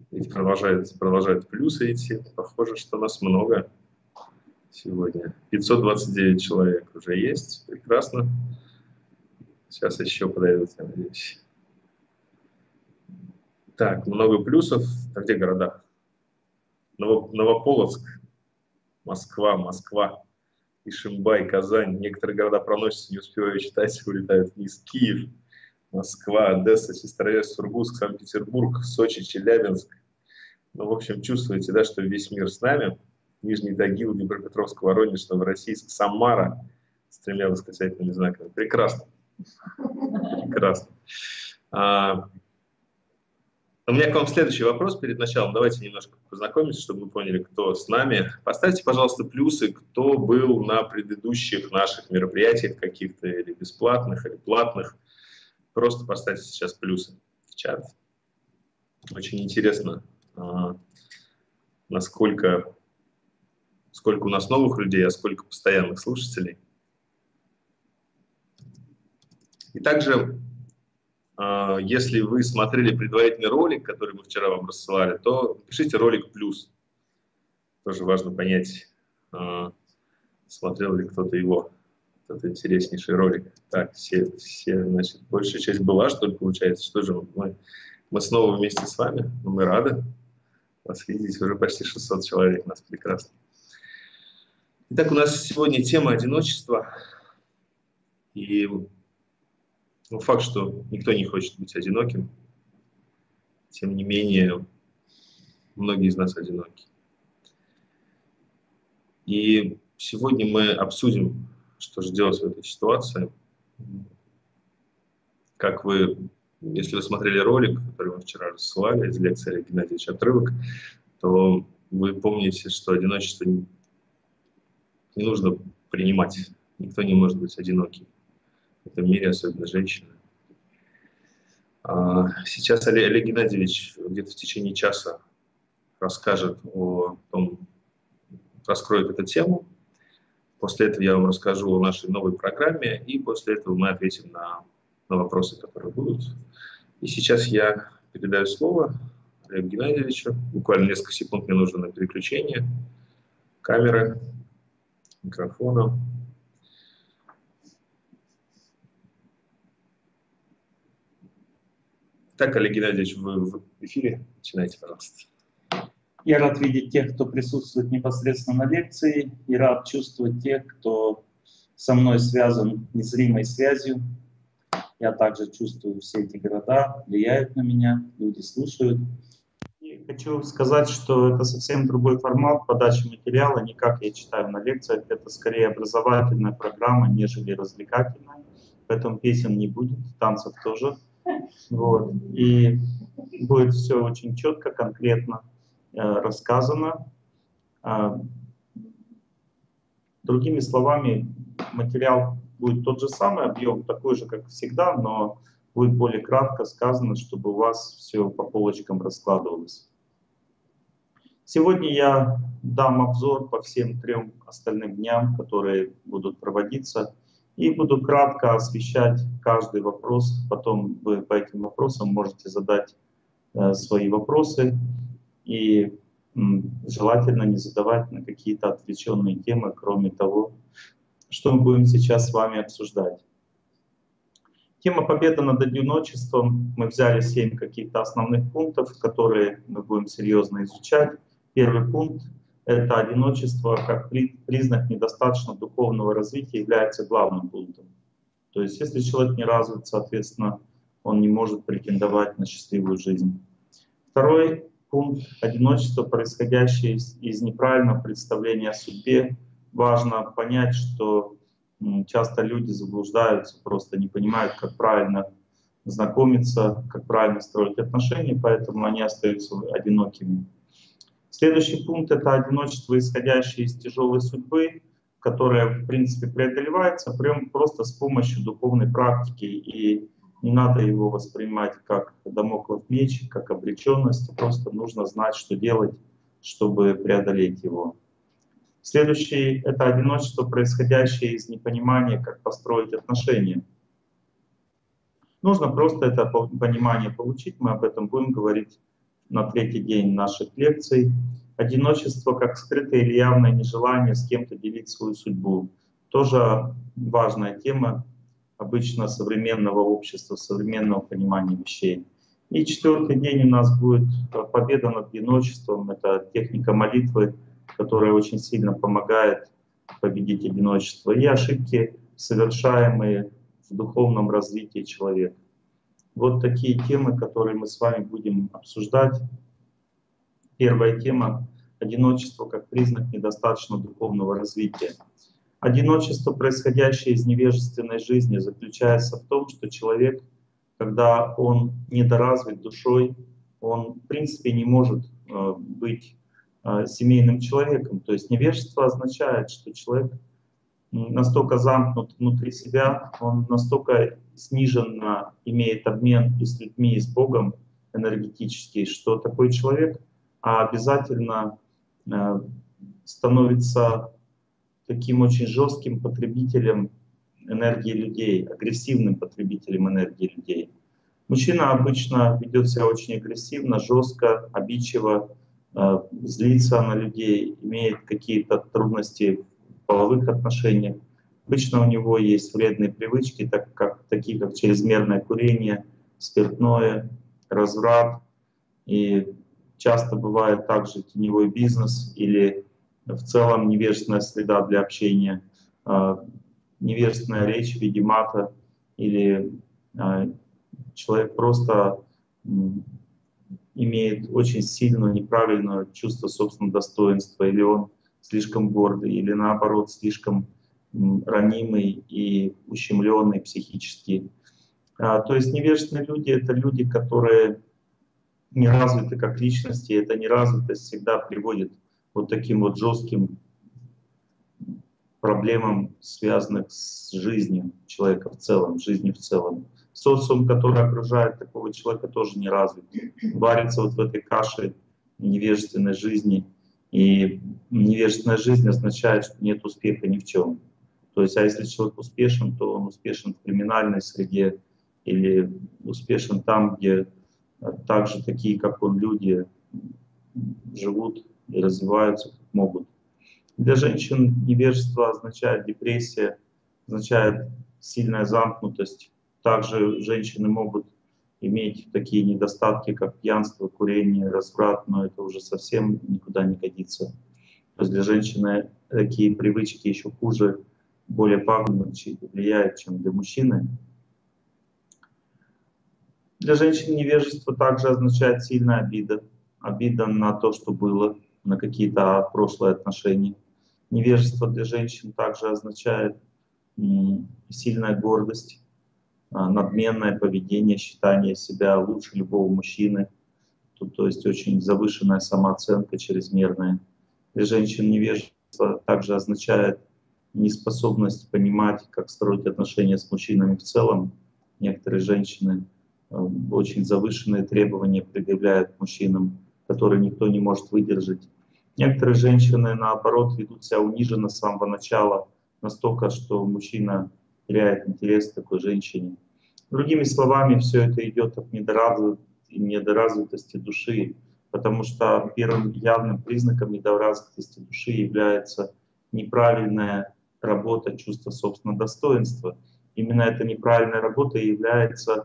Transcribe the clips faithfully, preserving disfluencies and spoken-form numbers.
Ведь продолжают, продолжают плюсы идти. Похоже, что нас много сегодня. пятьсот двадцать девять человек уже есть. Прекрасно. Сейчас еще подойдут, я надеюсь. Так, много плюсов. А где города? Новополоцк, Москва, Москва, Ишимбай, Казань. Некоторые города проносятся, не успеваю читать, улетают вниз. Киев, Москва, Одесса, Сестрорецк, Сургутск, Санкт-Петербург, Сочи, Челябинск. Ну, в общем, чувствуете, да, что весь мир с нами. Нижний Тагил, Днепропетровск, Воронеж, Новороссийск, Самара с тремя восклицательными знаками. Прекрасно. Прекрасно. А, у меня к вам следующий вопрос перед началом. Давайте немножко познакомимся, чтобы мы поняли, кто с нами. Поставьте, пожалуйста, плюсы, кто был на предыдущих наших мероприятиях каких-то, или бесплатных, или платных. Просто поставьте сейчас плюсы в чат. Очень интересно, насколько, сколько у нас новых людей, а сколько постоянных слушателей. И также, если вы смотрели предварительный ролик, который мы вчера вам рассылали, то пишите ролик плюс. Тоже важно понять, смотрел ли кто-то его. Это интереснейший ролик. Так, все, все, значит, большая часть была, что ли, получается. Что же мы, мы снова вместе с вами, мы рады вас видеть. Уже почти шестьсот человек, нас прекрасно. Итак, у нас сегодня тема одиночества. И ну, факт, что никто не хочет быть одиноким. Тем не менее, многие из нас одиноки. И сегодня мы обсудим, что же делать в этой ситуации. Как вы, если вы смотрели ролик, который мы вчера рассылали из лекции Олега Геннадьевича «Отрывок», то вы помните, что одиночество не, не нужно принимать. Никто не может быть одиноким в этом мире, особенно женщины. Сейчас Олег Геннадьевич где-то в течение часа расскажет о том, раскроет эту тему. После этого я вам расскажу о нашей новой программе, и после этого мы ответим на, на вопросы, которые будут. И сейчас я передаю слово Олегу Геннадьевичу. Буквально несколько секунд мне нужно на переключение камеры, микрофона. Так, Олег Геннадьевич, вы в эфире. Начинайте, пожалуйста. Я рад видеть тех, кто присутствует непосредственно на лекции, и рад чувствовать тех, кто со мной связан незримой связью. Я также чувствую все эти города, влияют на меня, люди слушают. И хочу сказать, что это совсем другой формат подачи материала, не как я читаю на лекциях, это скорее образовательная программа, нежели развлекательная. Поэтому песен не будет, танцев тоже. Вот. И будет все очень четко, конкретно э, рассказано. А, другими словами, материал будет тот же самый, объем такой же, как всегда, но будет более кратко сказано, чтобы у вас все по полочкам раскладывалось. Сегодня я дам обзор по всем трем остальным дням, которые будут проводиться. И буду кратко освещать каждый вопрос, потом вы по этим вопросам можете задать э, свои вопросы и м, желательно не задавать на какие-то отвлеченные темы, кроме того, что мы будем сейчас с вами обсуждать. Тема «Победа над одиночеством». Мы взяли семь каких-то основных пунктов, которые мы будем серьезно изучать. Первый пункт — это одиночество как признак недостаточно духовного развития является главным пунктом. То есть если человек не развит, соответственно, он не может претендовать на счастливую жизнь. Второй пункт — одиночество, происходящее из, из неправильного представления о судьбе. Важно понять, что м, часто люди заблуждаются, просто не понимают, как правильно знакомиться, как правильно строить отношения, поэтому они остаются одинокими. Следующий пункт — это одиночество, исходящее из тяжелой судьбы, которое, в принципе, преодолевается прям просто с помощью духовной практики. И не надо его воспринимать как дамоклов меч, как обреченность. Просто нужно знать, что делать, чтобы преодолеть его. Следующий — это одиночество, происходящее из непонимания, как построить отношения. Нужно просто это понимание получить, мы об этом будем говорить на третий день наших лекций. Одиночество как скрытое или явное нежелание с кем-то делить свою судьбу. Тоже важная тема обычно современного общества, современного понимания вещей. И четвертый день у нас будет победа над одиночеством. Это техника молитвы, которая очень сильно помогает победить одиночество. И ошибки, совершаемые в духовном развитии человека. Вот такие темы, которые мы с вами будем обсуждать. Первая тема — одиночество как признак недостаточного духовного развития. Одиночество, происходящее из невежественной жизни, заключается в том, что человек, когда он недоразвит душой, он в принципе не может э, быть э, семейным человеком. То есть невежество означает, что человек настолько замкнут внутри себя, он настолько сниженно имеет обмен и с людьми, и с Богом энергетический, что такой человек обязательно э, становится таким очень жестким потребителем энергии людей, агрессивным потребителем энергии людей. Мужчина обычно ведет себя очень агрессивно, жестко, обидчиво, э, злится на людей, имеет какие-то трудности в половых отношениях. Обычно у него есть вредные привычки, так как, такие как чрезмерное курение, спиртное, разврат. И часто бывает также теневой бизнес или в целом невежественная среда для общения, невежественная речь в виде мата, или человек просто имеет очень сильное неправильное чувство собственного достоинства, или он слишком гордый, или наоборот слишком ранимый и ущемленный психически. То есть невежественные люди — это люди, которые не развиты как личности, эта неразвитость всегда приводит вот таким вот жестким проблемам, связанных с жизнью человека в целом, жизнью в целом. Социум, который окружает такого человека, тоже не развит. Варится вот в этой каше невежественной жизни. И невежественная жизнь означает, что нет успеха ни в чем. То есть, а если человек успешен, то он успешен в криминальной среде или успешен там, где также такие, как он, люди живут и развиваются, как могут. Для женщин невежество означает депрессия, означает сильная замкнутость. Также женщины могут иметь такие недостатки, как пьянство, курение, разврат, но это уже совсем никуда не годится. То есть для женщины такие привычки еще хуже, более пагубно влияют, чем для мужчины. Для женщин невежество также означает сильная обида. Обида на то, что было, на какие-то прошлые отношения. Невежество для женщин также означает сильная гордость, надменное поведение, считание себя лучше любого мужчины. Тут, то есть очень завышенная самооценка, чрезмерная. Для женщин невежество также означает неспособность понимать, как строить отношения с мужчинами в целом. Некоторые женщины очень завышенные требования предъявляют мужчинам, которые никто не может выдержать. Некоторые женщины, наоборот, ведут себя униженно с самого начала, настолько, что мужчина теряет интерес к такой женщине. Другими словами, все это идет от недоразвитости души, потому что первым явным признаком недоразвитости души является неправильная работа чувства собственного достоинства. Именно эта неправильная работа и является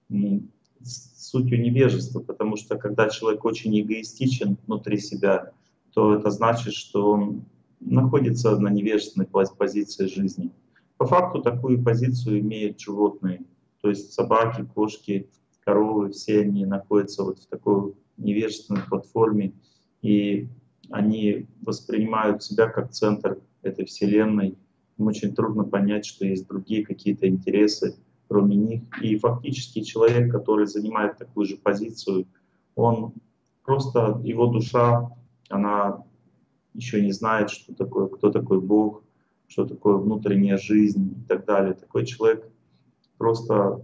сутью невежества, потому что когда человек очень эгоистичен внутри себя, то это значит, что он находится на невежественной позиции жизни. По факту такую позицию имеют животные, то есть собаки, кошки, коровы, все они находятся вот в такой невежественной платформе, и они воспринимают себя как центр этой вселенной. Им очень трудно понять, что есть другие какие-то интересы, кроме них. И фактически человек, который занимает такую же позицию, он просто, его душа, она еще не знает, что такое, кто такой Бог, что такое внутренняя жизнь и так далее. Такой человек просто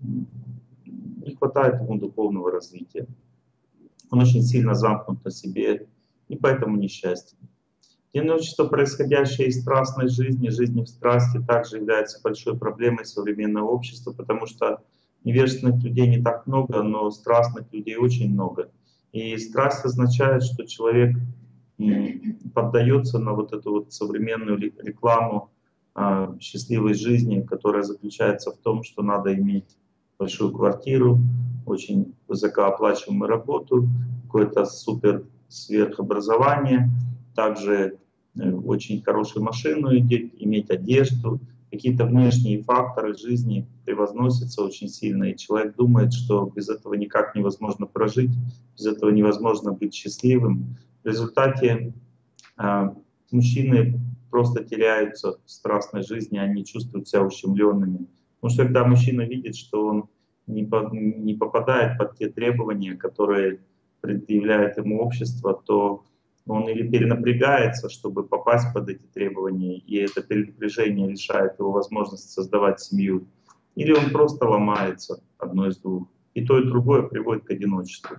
не хватает ему духовного развития. Он очень сильно замкнут на себе, и поэтому несчастен. Одиночество, происходящее из страстной жизни, жизни в страсти, также является большой проблемой современного общества, потому что невежественных людей не так много, но страстных людей очень много. И страсть означает, что человек поддается на вот эту вот современную рекламу а, счастливой жизни, которая заключается в том, что надо иметь большую квартиру, очень высокооплачиваемую работу, какое-то супер сверхобразование, также э, очень хорошую машину иметь, одежду. Какие-то внешние факторы жизни превозносятся очень сильно, и человек думает, что без этого никак невозможно прожить, без этого невозможно быть счастливым. В результате э, мужчины просто теряются в страстной жизни, они чувствуют себя ущемленными. Потому что когда мужчина видит, что он не, по, не попадает под те требования, которые предъявляет ему общество, то он или перенапрягается, чтобы попасть под эти требования, и это перенапряжение лишает его возможности создавать семью, или он просто ломается, одно из двух. И то, и другое приводит к одиночеству.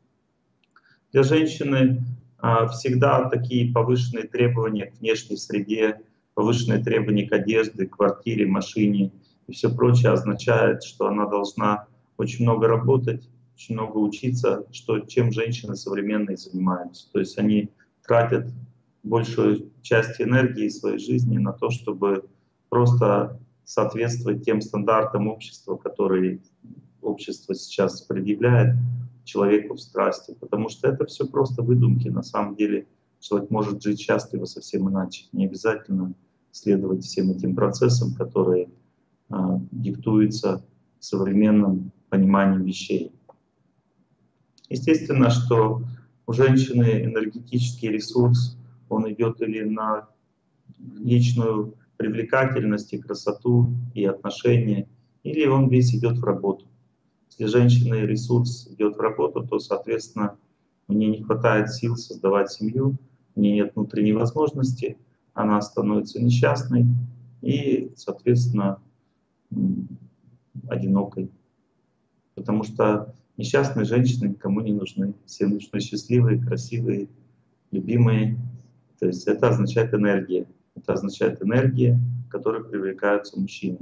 Для женщины а, всегда такие повышенные требования к внешней среде, повышенные требования к одежде, квартире, машине и все прочее означает, что она должна очень много работать, очень много учиться, что, чем женщины современные занимаются. То есть они тратят большую часть энергии своей жизни на то, чтобы просто соответствовать тем стандартам общества, которые общество сейчас предъявляет человеку в страсти. Потому что это все просто выдумки. На самом деле человек может жить счастливо совсем иначе. Не обязательно следовать всем этим процессам, которые а, диктуются современным пониманием вещей. Естественно, что у женщины энергетический ресурс, он идет или на личную привлекательность и красоту и отношения, или он весь идет в работу. Если женщины ресурс идет в работу, то, соответственно, у нее не хватает сил создавать семью, у нее нет внутренней возможности, она становится несчастной и, соответственно, одинокой. Потому что несчастные женщины никому не нужны. Всем нужны счастливые, красивые, любимые. То есть это означает энергия. Это означает энергия, которой привлекаются мужчины.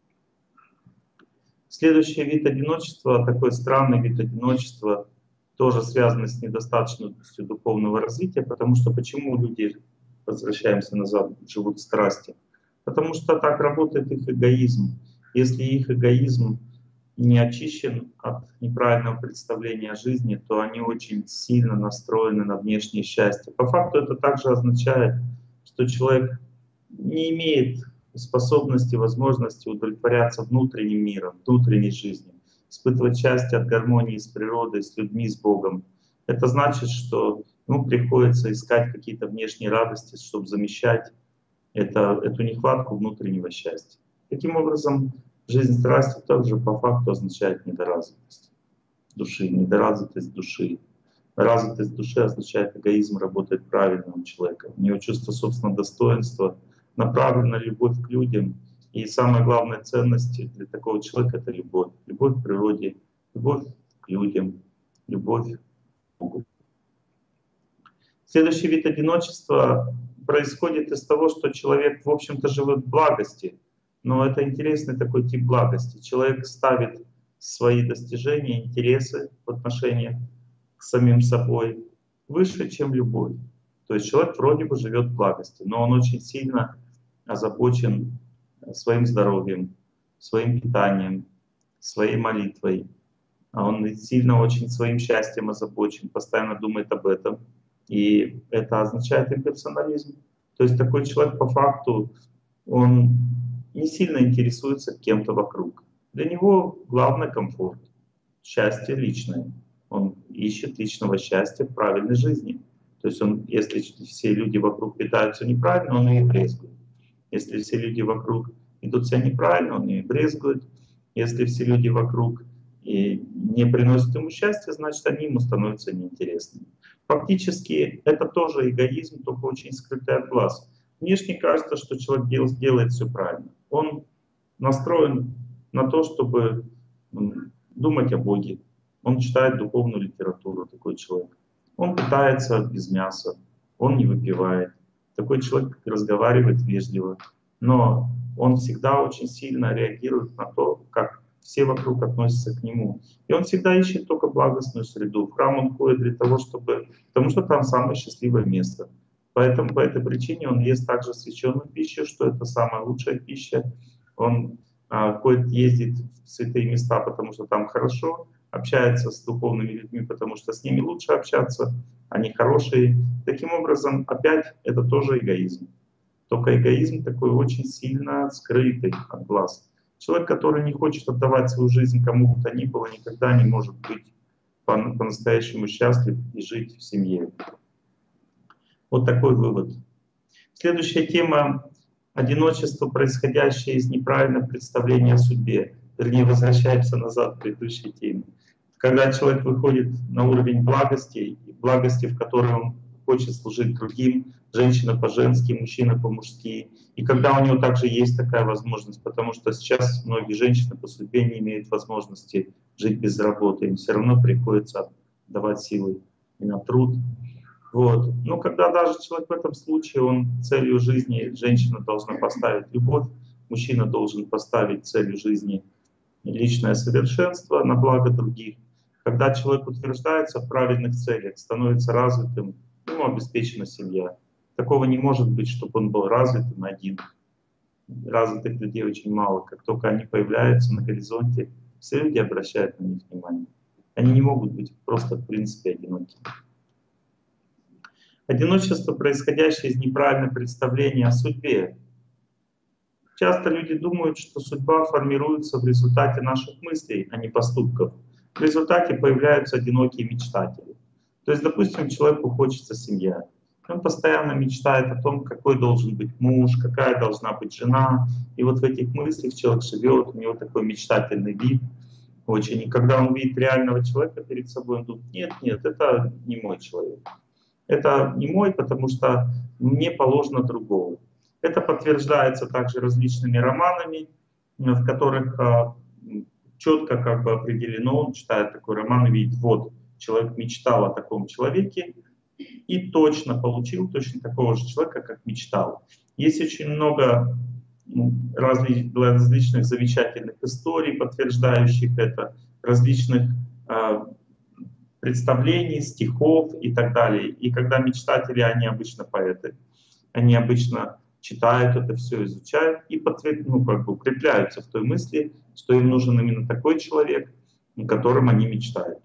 Следующий вид одиночества, такой странный вид одиночества, тоже связанный с недостаточностью духовного развития, потому что почему люди, возвращаемся назад, живут в страсти? Потому что так работает их эгоизм. Если их эгоизм не очищен от неправильного представления о жизни, то они очень сильно настроены на внешнее счастье. По факту это также означает, что человек не имеет способности, возможности удовлетворяться внутренним миром, внутренней жизнью, испытывать счастье от гармонии с природой, с людьми, с Богом. Это значит, что ему приходится искать какие-то внешние радости, чтобы замещать это, эту нехватку внутреннего счастья. Таким образом, жизнь страсти также по факту означает недоразвитость души, недоразвитость души. Развитость души означает эгоизм работает правильно у человека. У него чувство собственного достоинства, направлена любовь к людям. И самая главная ценность для такого человека — это любовь. Любовь к природе, любовь к людям, любовь к Богу. Следующий вид одиночества происходит из того, что человек, в общем-то, живет в благости. Но это интересный такой тип благости. Человек ставит свои достижения, интересы в отношениях к самим собой выше, чем любовь. То есть человек вроде бы живет в благости, но он очень сильно озабочен своим здоровьем, своим питанием, своей молитвой. Он сильно очень своим счастьем озабочен, постоянно думает об этом. И это означает имперсонализм. То есть такой человек по факту, он не сильно интересуется кем-то вокруг. Для него главный комфорт, счастье личное. Он ищет личного счастья в правильной жизни. То есть он, если все люди вокруг питаются неправильно, он и брезгует. Если все люди вокруг идут себя неправильно, он и брезгует. Если все люди вокруг и не приносят ему счастья, значит, они ему становятся неинтересными. Фактически это тоже эгоизм, только очень скрытый от глаз. Внешне кажется, что человек делает, делает все правильно. Он настроен на то, чтобы думать о Боге. Он читает духовную литературу, такой человек. Он питается без мяса, он не выпивает. Такой человек разговаривает вежливо, но он всегда очень сильно реагирует на то, как все вокруг относятся к нему. И он всегда ищет только благостную среду. В храм он ходит для того, чтобы... Потому что там самое счастливое место. Поэтому по этой причине он ест также священную пищу, что это самая лучшая пища. Он а, ходит, ездит в святые места, потому что там хорошо, общается с духовными людьми, потому что с ними лучше общаться, они хорошие. Таким образом, опять это тоже эгоизм. Только эгоизм такой очень сильно скрытый от глаз. Человек, который не хочет отдавать свою жизнь кому бы то ни было, никогда не может быть по-настоящему счастлив и жить в семье. Вот такой вывод. Следующая тема — одиночество, происходящее из неправильного представления о судьбе. Вернее, возвращаемся назад к предыдущей теме. Когда человек выходит на уровень благости, благости, в которой он хочет служить другим, женщина по-женски, мужчина по-мужски. И когда у него также есть такая возможность, потому что сейчас многие женщины по судьбе не имеют возможности жить без работы, им все равно приходится давать силы и на труд. Вот. Но когда даже человек в этом случае, он целью жизни, женщина должна поставить любовь, мужчина должен поставить целью жизни личное совершенство на благо других. Когда человек утверждается в правильных целях, становится развитым, ему обеспечена семья. Такого не может быть, чтобы он был развитым один. Развитых людей очень мало. Как только они появляются на горизонте, все люди обращают на них внимание. Они не могут быть просто в принципе одинокими. Одиночество, происходящее из неправильного представления о судьбе. Часто люди думают, что судьба формируется в результате наших мыслей, а не поступков. В результате появляются одинокие мечтатели. То есть, допустим, человеку хочется семья. Он постоянно мечтает о том, какой должен быть муж, какая должна быть жена. И вот в этих мыслях человек живет, у него такой мечтательный вид очень. И когда он видит реального человека перед собой, он думает: нет, нет, это не мой человек. Это не мой, потому что мне положено другого. Это подтверждается также различными романами, в которых четко как бы определено, он читает такой роман и видит: вот, человек мечтал о таком человеке и точно получил точно такого же человека, как мечтал. Есть очень много различных замечательных историй, подтверждающих это, различных представлений, стихов и так далее. И когда мечтатели, они обычно поэты, они обычно читают это все, изучают и подтверждают, ну, как бы укрепляются в той мысли, что им нужен именно такой человек, о котором они мечтают.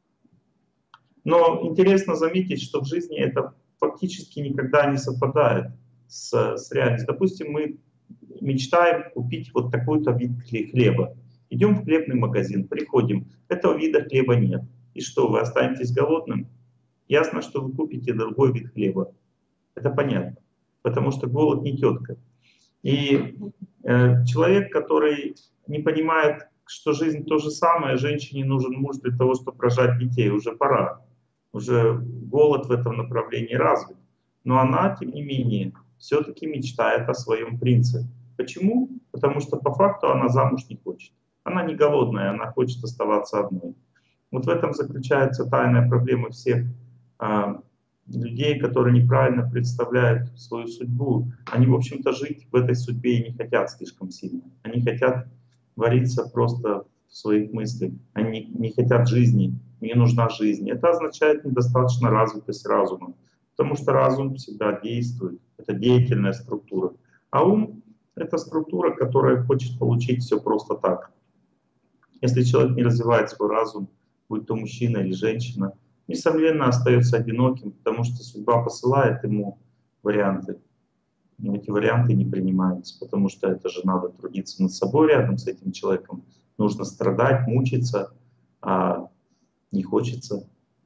Но интересно заметить, что в жизни это фактически никогда не совпадает с, с реальностью. Допустим, мы мечтаем купить вот такой-то вид хлеба. Идем в хлебный магазин, приходим, этого вида хлеба нет. И что, вы останетесь голодным? Ясно, что вы купите другой вид хлеба. Это понятно, потому что голод не тетка. И э, человек, который не понимает, что жизнь то же самое, женщине нужен муж для того, чтобы рожать детей, уже пора. Уже голод в этом направлении развит. Но она, тем не менее, все-таки мечтает о своем принце. Почему? Потому что по факту она замуж не хочет. Она не голодная, она хочет оставаться одной. Вот в этом заключается тайная проблема всех а, людей, которые неправильно представляют свою судьбу. Они, в общем-то, жить в этой судьбе и не хотят слишком сильно. Они хотят вариться просто в своих мыслях. Они не, не хотят жизни, не нужна жизнь. Это означает недостаточно развитость разума, потому что разум всегда действует. Это деятельная структура. А ум — это структура, которая хочет получить все просто так. Если человек не развивает свой разум, будь то мужчина или женщина, несомненно остается одиноким, потому что судьба посылает ему варианты. Но эти варианты не принимаются, потому что это же надо трудиться над собой рядом с этим человеком. Нужно страдать, мучиться, а не хочется.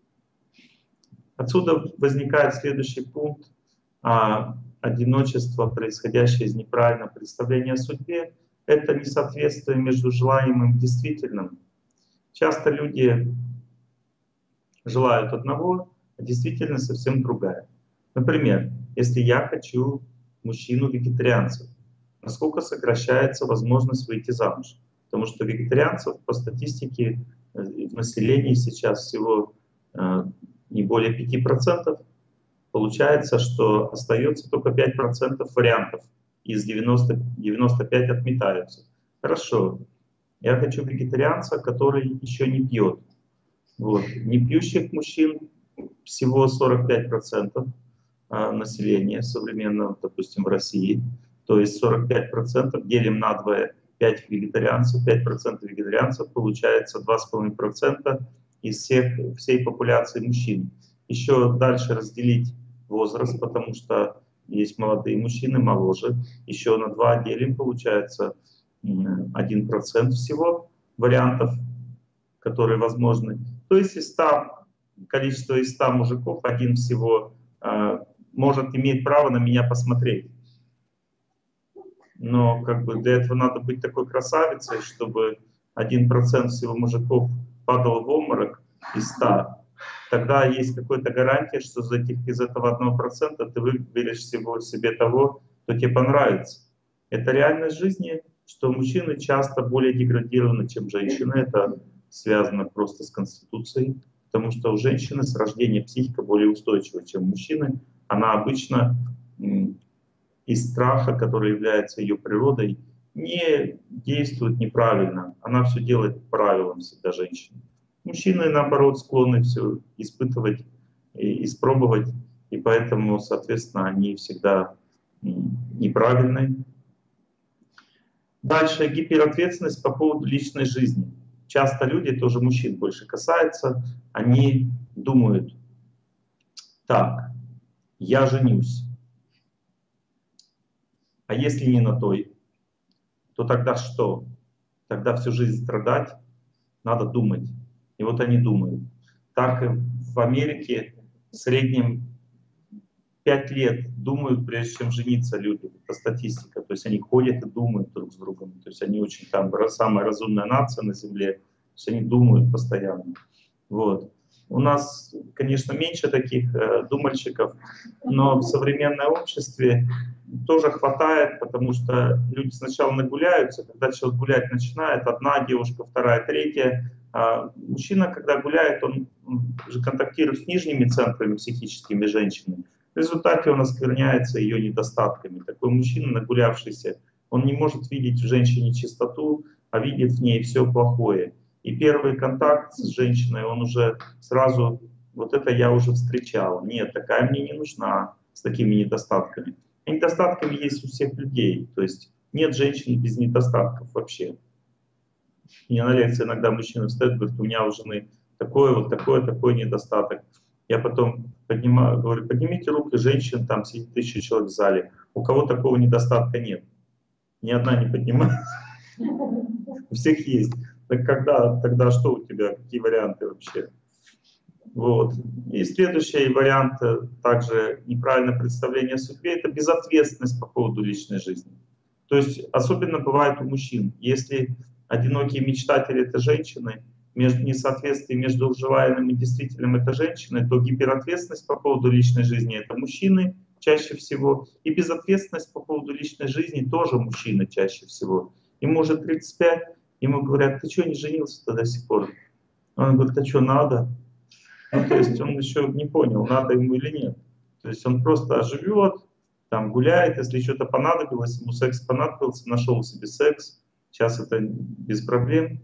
Отсюда возникает следующий пункт. А, одиночество, происходящее из неправильного представления о судьбе, это несоответствие между желаемым и действительным. Часто люди желают одного, а действительность совсем другая. Например, если я хочу мужчину-вегетарианца, насколько сокращается возможность выйти замуж? Потому что вегетарианцев по статистике в населении сейчас всего э, не более пяти процентов. Получается, что остается только пять процентов вариантов, из девяноста, девяноста пяти отметаются. Хорошо. Я хочу вегетарианца, который еще не пьет. Вот. Не пьющих мужчин всего сорок пять процентов населения современного, допустим, в России. То есть сорок пять процентов делим на два, пять вегетарианцев, пять процентов вегетарианцев, получается два с половиной процента из всех, всей популяции мужчин. Еще дальше разделить возраст, потому что есть молодые мужчины, моложе. Еще на два делим, получается один процент всего вариантов, которые возможны. То есть из ста, количество из ста мужиков, один всего э, может иметь право на меня посмотреть. Но как бы для этого надо быть такой красавицей, чтобы один процент всего мужиков падал в обморок из ста. Тогда есть какая-то гарантия, что из, этих, из этого одного процента ты выберешь всего себе того, кто тебе понравится. Это реальность жизни, что мужчины часто более деградированы, чем женщины. Это связано просто с конституцией, потому что у женщины с рождения психика более устойчива, чем у мужчины. Она обычно из страха, который является ее природой, не действует неправильно. Она все делает по правилам всегда женщины. Мужчины, наоборот, склонны все испытывать и испробовать, и поэтому, соответственно, они всегда неправильные. Дальше гиперответственность по поводу личной жизни. Часто люди, тоже мужчин больше касается, они думают: так, я женюсь, а если не на той, то тогда что? Тогда всю жизнь страдать, надо думать. И вот они думают. Так и в Америке в среднем пять лет думают, прежде чем жениться люди. Это статистика. То есть они ходят и думают друг с другом. То есть они очень там самая разумная нация на Земле. То есть они думают постоянно. Вот. У нас, конечно, меньше таких э, думальщиков, но в современном обществе тоже хватает, потому что люди сначала нагуляются, когда человек гулять начинает, одна девушка, вторая, третья. А мужчина, когда гуляет, он же контактирует с нижними центрами психическими женщины. В результате он оскверняется ее недостатками. Такой мужчина, нагулявшийся, он не может видеть в женщине чистоту, а видит в ней все плохое. И первый контакт с женщиной, он уже сразу, вот это я уже встречал. Нет, такая мне не нужна, с такими недостатками. И недостатками есть у всех людей. То есть нет женщины без недостатков вообще. И на лекции иногда мужчина встает и говорит: у меня у жены такой вот такой, такой недостаток. Я потом поднимаю, говорю: поднимите руки женщин, там сидит тысяча человек в зале. У кого такого недостатка нет? Ни одна не поднимает. У всех есть. Так когда, тогда что у тебя, какие варианты вообще? Вот. И следующий вариант, также неправильное представление о судьбе, это безответственность по поводу личной жизни. То есть особенно бывает у мужчин. Если одинокие мечтатели — это женщины, между несоответствием между желаемым и действительным — это женщины, то гиперответственность по поводу личной жизни — это мужчины чаще всего. И безответственность по поводу личной жизни тоже мужчины чаще всего. Ему уже тридцать пять, ему говорят: ты что, не женился-то до сих пор? Он говорит: а что, надо? Ну, то есть он еще не понял, надо ему или нет. То есть он просто живет, там гуляет, если что-то понадобилось, ему секс понадобился, нашел себе секс. Сейчас это без проблем.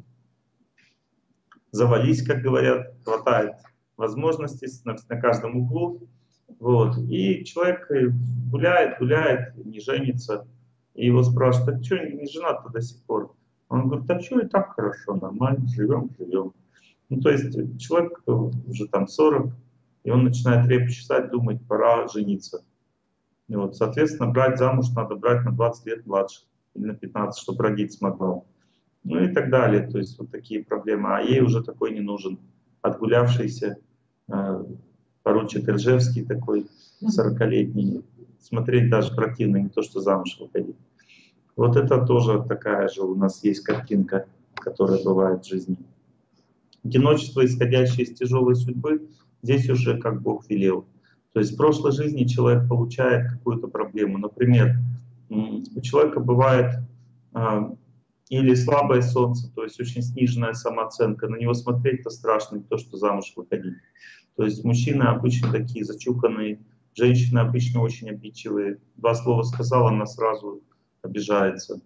Завались, как говорят, хватает возможностей на, на каждом углу. Вот. И человек гуляет, гуляет, не женится. И его спрашивают: а что, не женат-то до сих пор? Он говорит: а что, и так хорошо, нормально, живем, живем. Ну, то есть человек уже там сорок, и он начинает репу чесать, думать: пора жениться. И вот, соответственно, брать замуж надо брать на двадцать лет младше, или на пятнадцать, чтобы родить смогла. Ну и так далее. То есть вот такие проблемы. А ей уже такой не нужен. Отгулявшийся э, поручик Ржевский такой, сорокалетний. Смотреть даже противно, не то что замуж выходить. Вот это тоже такая же у нас есть картинка, которая бывает в жизни. Одиночество, исходящее из тяжелой судьбы, здесь уже как Бог велел. То есть в прошлой жизни человек получает какую-то проблему. Например, у человека бывает э, или слабое солнце, то есть очень сниженная самооценка. На него смотреть-то страшно, не то что замуж выходить. То есть мужчины обычно такие зачуханные, женщины обычно очень обидчивые. Два слова сказала, она сразу обижается.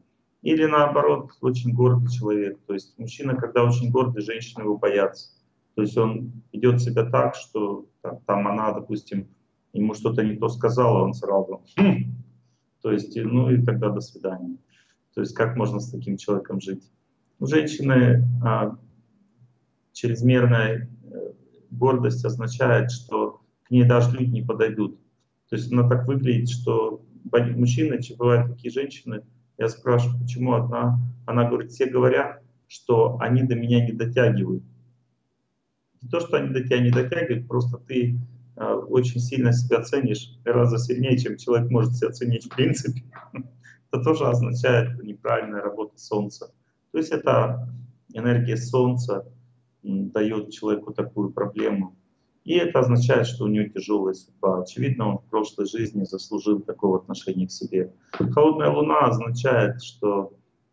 Или наоборот, очень гордый человек. То есть мужчина, когда очень гордый, женщины его боятся. То есть он ведет себя так, что там, там она, допустим, ему что-то не то сказала, он сразу... Хм! То есть, ну и тогда до свидания. То есть как можно с таким человеком жить? У женщины а, чрезмерная гордость означает, что к ней даже люди не подойдут. То есть она так выглядит, что мужчины, бывают такие женщины, я спрашиваю, почему одна, она говорит, все говорят, что они до меня не дотягивают. Не то, что они до тебя не дотягивают, просто ты э, очень сильно себя ценишь, гораздо сильнее, чем человек может себя ценить в принципе. Это тоже означает неправильная работа Солнца. То есть это энергия Солнца дает человеку такую проблему. И это означает, что у него тяжелая судьба. Очевидно, он в прошлой жизни заслужил такого отношения к себе. Холодная Луна означает, что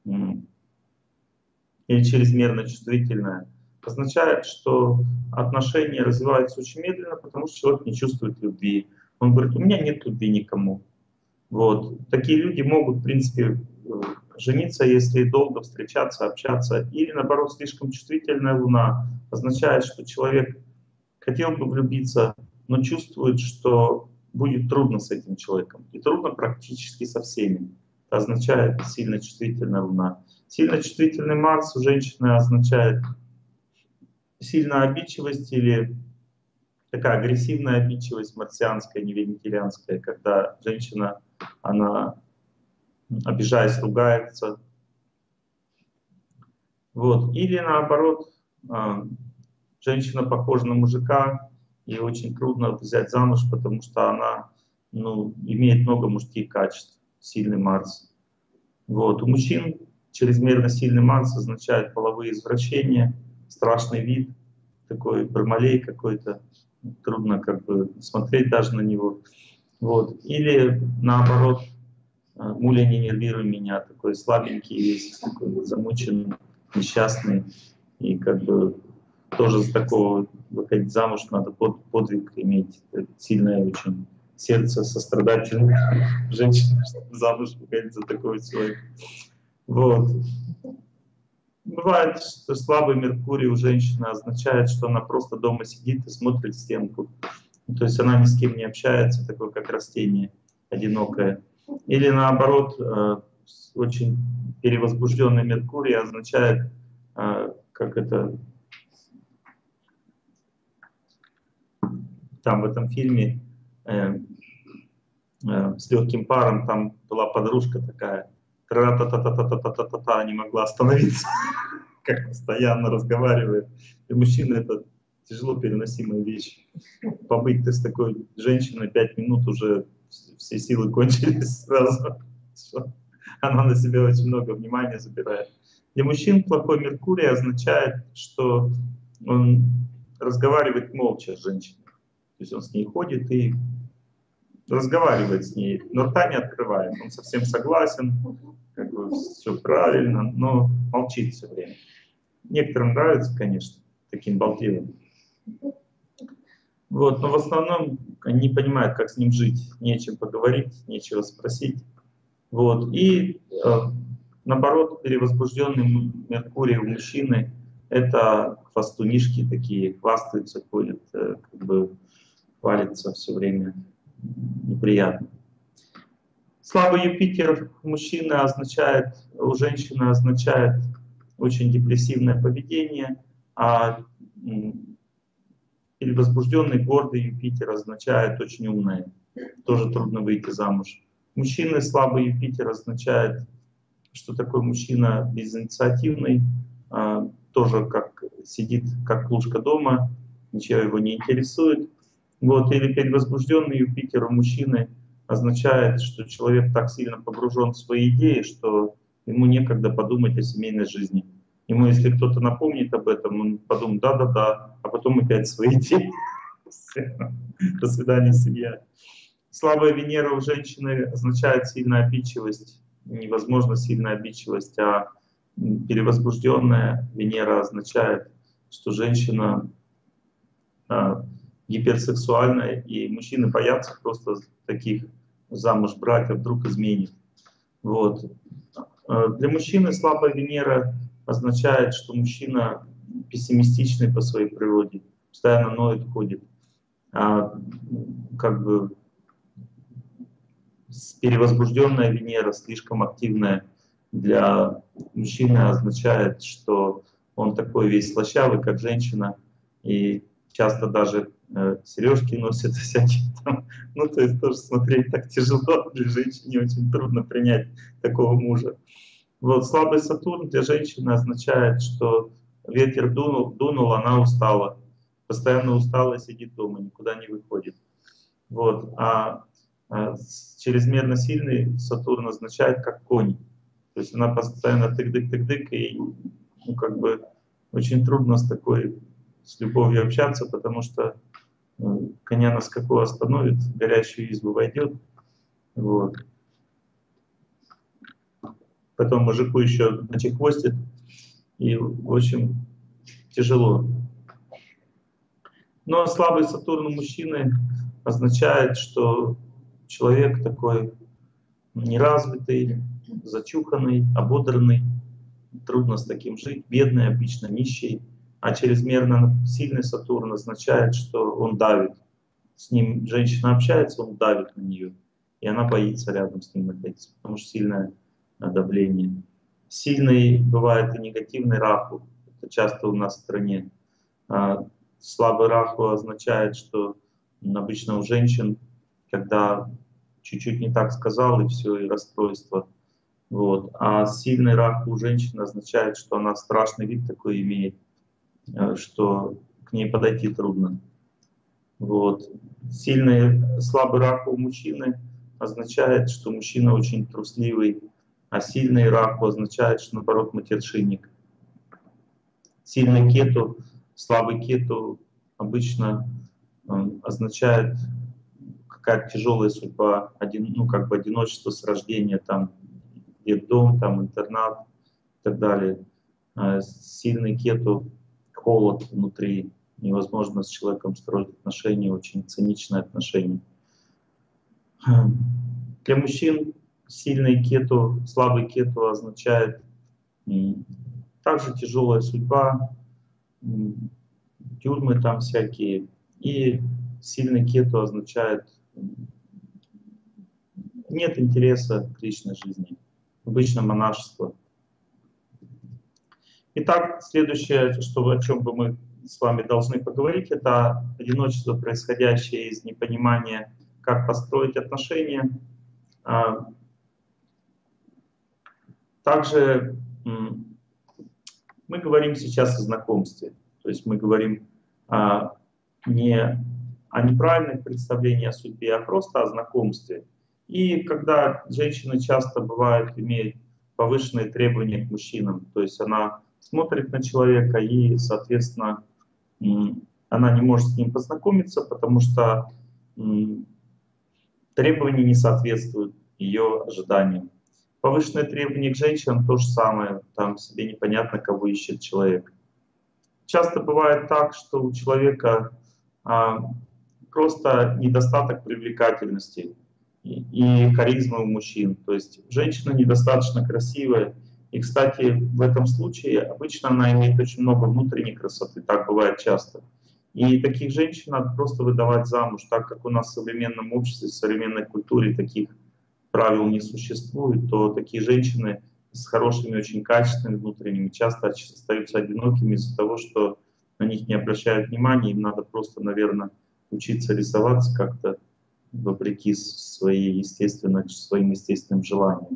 или чрезмерно чувствительная, означает, что отношения развиваются очень медленно, потому что человек не чувствует любви. Он говорит, у меня нет любви никому. Вот. Такие люди могут, в принципе, жениться, если долго встречаться, общаться. Или, наоборот, слишком чувствительная Луна означает, что человек хотел бы влюбиться, но чувствует, что будет трудно с этим человеком. И трудно практически со всеми. Это означает сильно чувствительная Луна. Сильно чувствительный Марс у женщины означает сильная обидчивость или такая агрессивная обидчивость марсианская, не венетилианская, когда женщина, она, обижаясь, ругается. Вот. Или наоборот, женщина похожа на мужика, и очень трудно взять замуж, потому что она ну, имеет много мужских качеств, сильный Марс. Вот. У мужчин чрезмерно сильный Марс означает половые извращения, страшный вид, такой бармалей какой-то, трудно как бы смотреть даже на него. Вот. Или наоборот, муля, не нервируй меня, такой слабенький весь, такой замученный, несчастный, и как бы тоже с такого выходить замуж надо под, подвиг иметь, сильное очень сердце, сострадательное женщина, чтобы замуж выходить за такого человека. Вот. Бывает, что слабый Меркурий у женщины означает, что она просто дома сидит и смотрит в стенку. То есть она ни с кем не общается, такое как растение, одинокое. Или наоборот, очень перевозбужденный Меркурий означает, как это там в этом фильме с легким паром, там была подружка такая, тра-та-та-та-та-та-та-та-та, не могла остановиться, как постоянно разговаривает. И мужчина это тяжело переносимая вещь. Побыть ты с такой женщиной пять минут уже все силы кончились сразу. Она на себя очень много внимания забирает. Для мужчин плохой Меркурий означает, что он разговаривает молча с женщиной. То есть он с ней ходит и разговаривает с ней, но рта не открывает. Он совсем согласен, как бы все правильно, но молчит все время. Некоторым нравится, конечно, таким болтливым. Вот, но в основном они не понимают, как с ним жить. Нечем поговорить, нечего спросить. Вот. И э, наоборот, перевозбужденный Меркурий у мужчины — это хвастунишки такие, хвастаются, ходят, э, как бы хвалятся все время. Неприятно. Слабый Юпитер у мужчины означает, у женщины означает очень депрессивное поведение, а перевозбужденный гордый Юпитер означает очень умное. Тоже трудно выйти замуж. Мужчины слабый Юпитер означает, что такой мужчина безинициативный, тоже как сидит как клушка дома, ничего его не интересует. Вот, или перевозбужденный Юпитер у мужчины означает, что человек так сильно погружен в свои идеи, что ему некогда подумать о семейной жизни. Ему, если кто-то напомнит об этом, он подумает, да-да-да, а потом опять свои идеи. До свидания, семья. Слабая Венера у женщины означает сильная обидчивость. Невозможно сильная обидчивость, а перевозбужденная Венера означает, что женщина гиперсексуальная, и мужчины боятся просто таких замуж брать, а вдруг изменит. Вот. Для мужчины слабая Венера означает, что мужчина пессимистичный по своей природе, постоянно ноет, ходит. А, как бы перевозбужденная Венера, слишком активная для мужчины, означает, что он такой весь слащавый, как женщина, и часто даже э, сережки носит всякие там. Ну, то есть тоже смотреть так тяжело, для женщины очень трудно принять такого мужа. Вот слабый Сатурн для женщины означает, что ветер дунул, дунул, она устала, постоянно устала, сидит дома, никуда не выходит. Вот. А, а чрезмерно сильный Сатурн означает как конь. То есть она постоянно тык-дык-тык-дык, и ну, как бы очень трудно с такой, с любовью общаться, потому что ну, коня на скаку остановит, в горящую избу войдет. Вот. Потом мужику еще начехвостит, и в общем тяжело. Но слабый Сатурн у мужчины означает, что человек такой неразвитый, зачуханный, ободранный, трудно с таким жить, бедный, обычно нищий. А чрезмерно сильный Сатурн означает, что он давит. С ним женщина общается, он давит на нее, и она боится рядом с ним находиться, потому что сильное давление. Сильный бывает и негативный Раху, это часто у нас в стране. Слабый Раху означает, что обычно у женщин, когда чуть-чуть не так сказал, и все, и расстройство. Вот. А сильный Раху у женщины означает, что она страшный вид такой имеет, что к ней подойти трудно. Вот. Сильный, слабый Раху у мужчины означает, что мужчина очень трусливый, а сильный Раху означает, что наоборот матершинник. Сильный Кету, слабый Кету обычно э, означает какая-то тяжелая судьба, один, ну как бы одиночество с рождения, там детдом, там интернат и так далее. А сильный Кету, холод внутри, невозможно с человеком строить отношения, очень циничные отношения. Для мужчин сильный Кету, слабый Кету означает также тяжелая судьба, тюрьмы там всякие. И сильный Кету означает нет интереса к личной жизни, обычно монашество. Итак, следующее, что, о чем бы мы с вами должны поговорить, это одиночество, происходящее из непонимания, как построить отношения. Также мы говорим сейчас о знакомстве, то есть мы говорим а, не о неправильных представлениях о судьбе, а просто о знакомстве. И когда женщина часто бывает, имеет повышенные требования к мужчинам, то есть она смотрит на человека и, соответственно, она не может с ним познакомиться, потому что требования не соответствуют ее ожиданиям. Повышенные требования к женщинам то же самое, там себе непонятно, кого ищет человек. Часто бывает так, что у человека а, просто недостаток привлекательности и, и харизмы у мужчин. То есть женщина недостаточно красивая. И, кстати, в этом случае обычно она имеет очень много внутренней красоты, так бывает часто. И таких женщин надо просто выдавать замуж, так как у нас в современном обществе, в современной культуре таких правил не существует, то такие женщины с хорошими очень качествами внутренними часто остаются одинокими из-за того, что на них не обращают внимания, им надо просто, наверное, учиться рисоваться как-то вопреки своей естественной, своим естественным желаниям.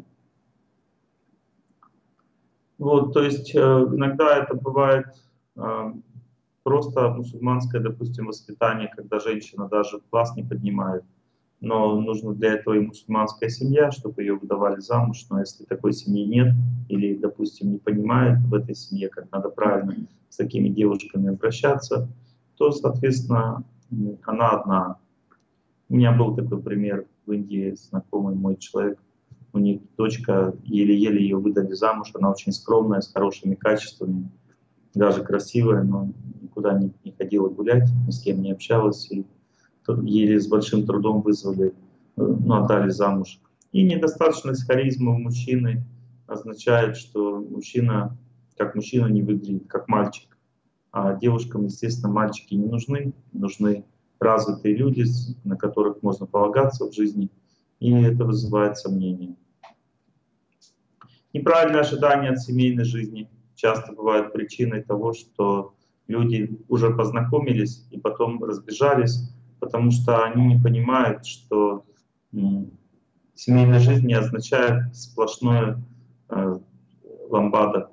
Вот, то есть э, иногда это бывает э, просто мусульманское, допустим, воспитание, когда женщина даже глаз не поднимает. Но нужно для этого и мусульманская семья, чтобы ее выдавали замуж. Но если такой семьи нет, или, допустим, не понимает в этой семье, как надо правильно с такими девушками обращаться, то, соответственно, она одна. У меня был такой пример в Индии, знакомый мой человек. У них дочка, еле-еле ее выдали замуж, она очень скромная, с хорошими качествами, даже красивая, но никуда не, не ходила гулять, ни с кем не общалась. И еле с большим трудом вызвали, ну, отдали замуж. И недостаточность харизмы у мужчины, означает, что мужчина, как мужчина не выглядит, как мальчик. А девушкам, естественно, мальчики не нужны, нужны развитые люди, на которых можно полагаться в жизни, и это вызывает сомнения. Неправильное ожидание от семейной жизни часто бывает причиной того, что люди уже познакомились и потом разбежались, потому что они не понимают, что семейная жизнь не означает сплошное э, ламбада.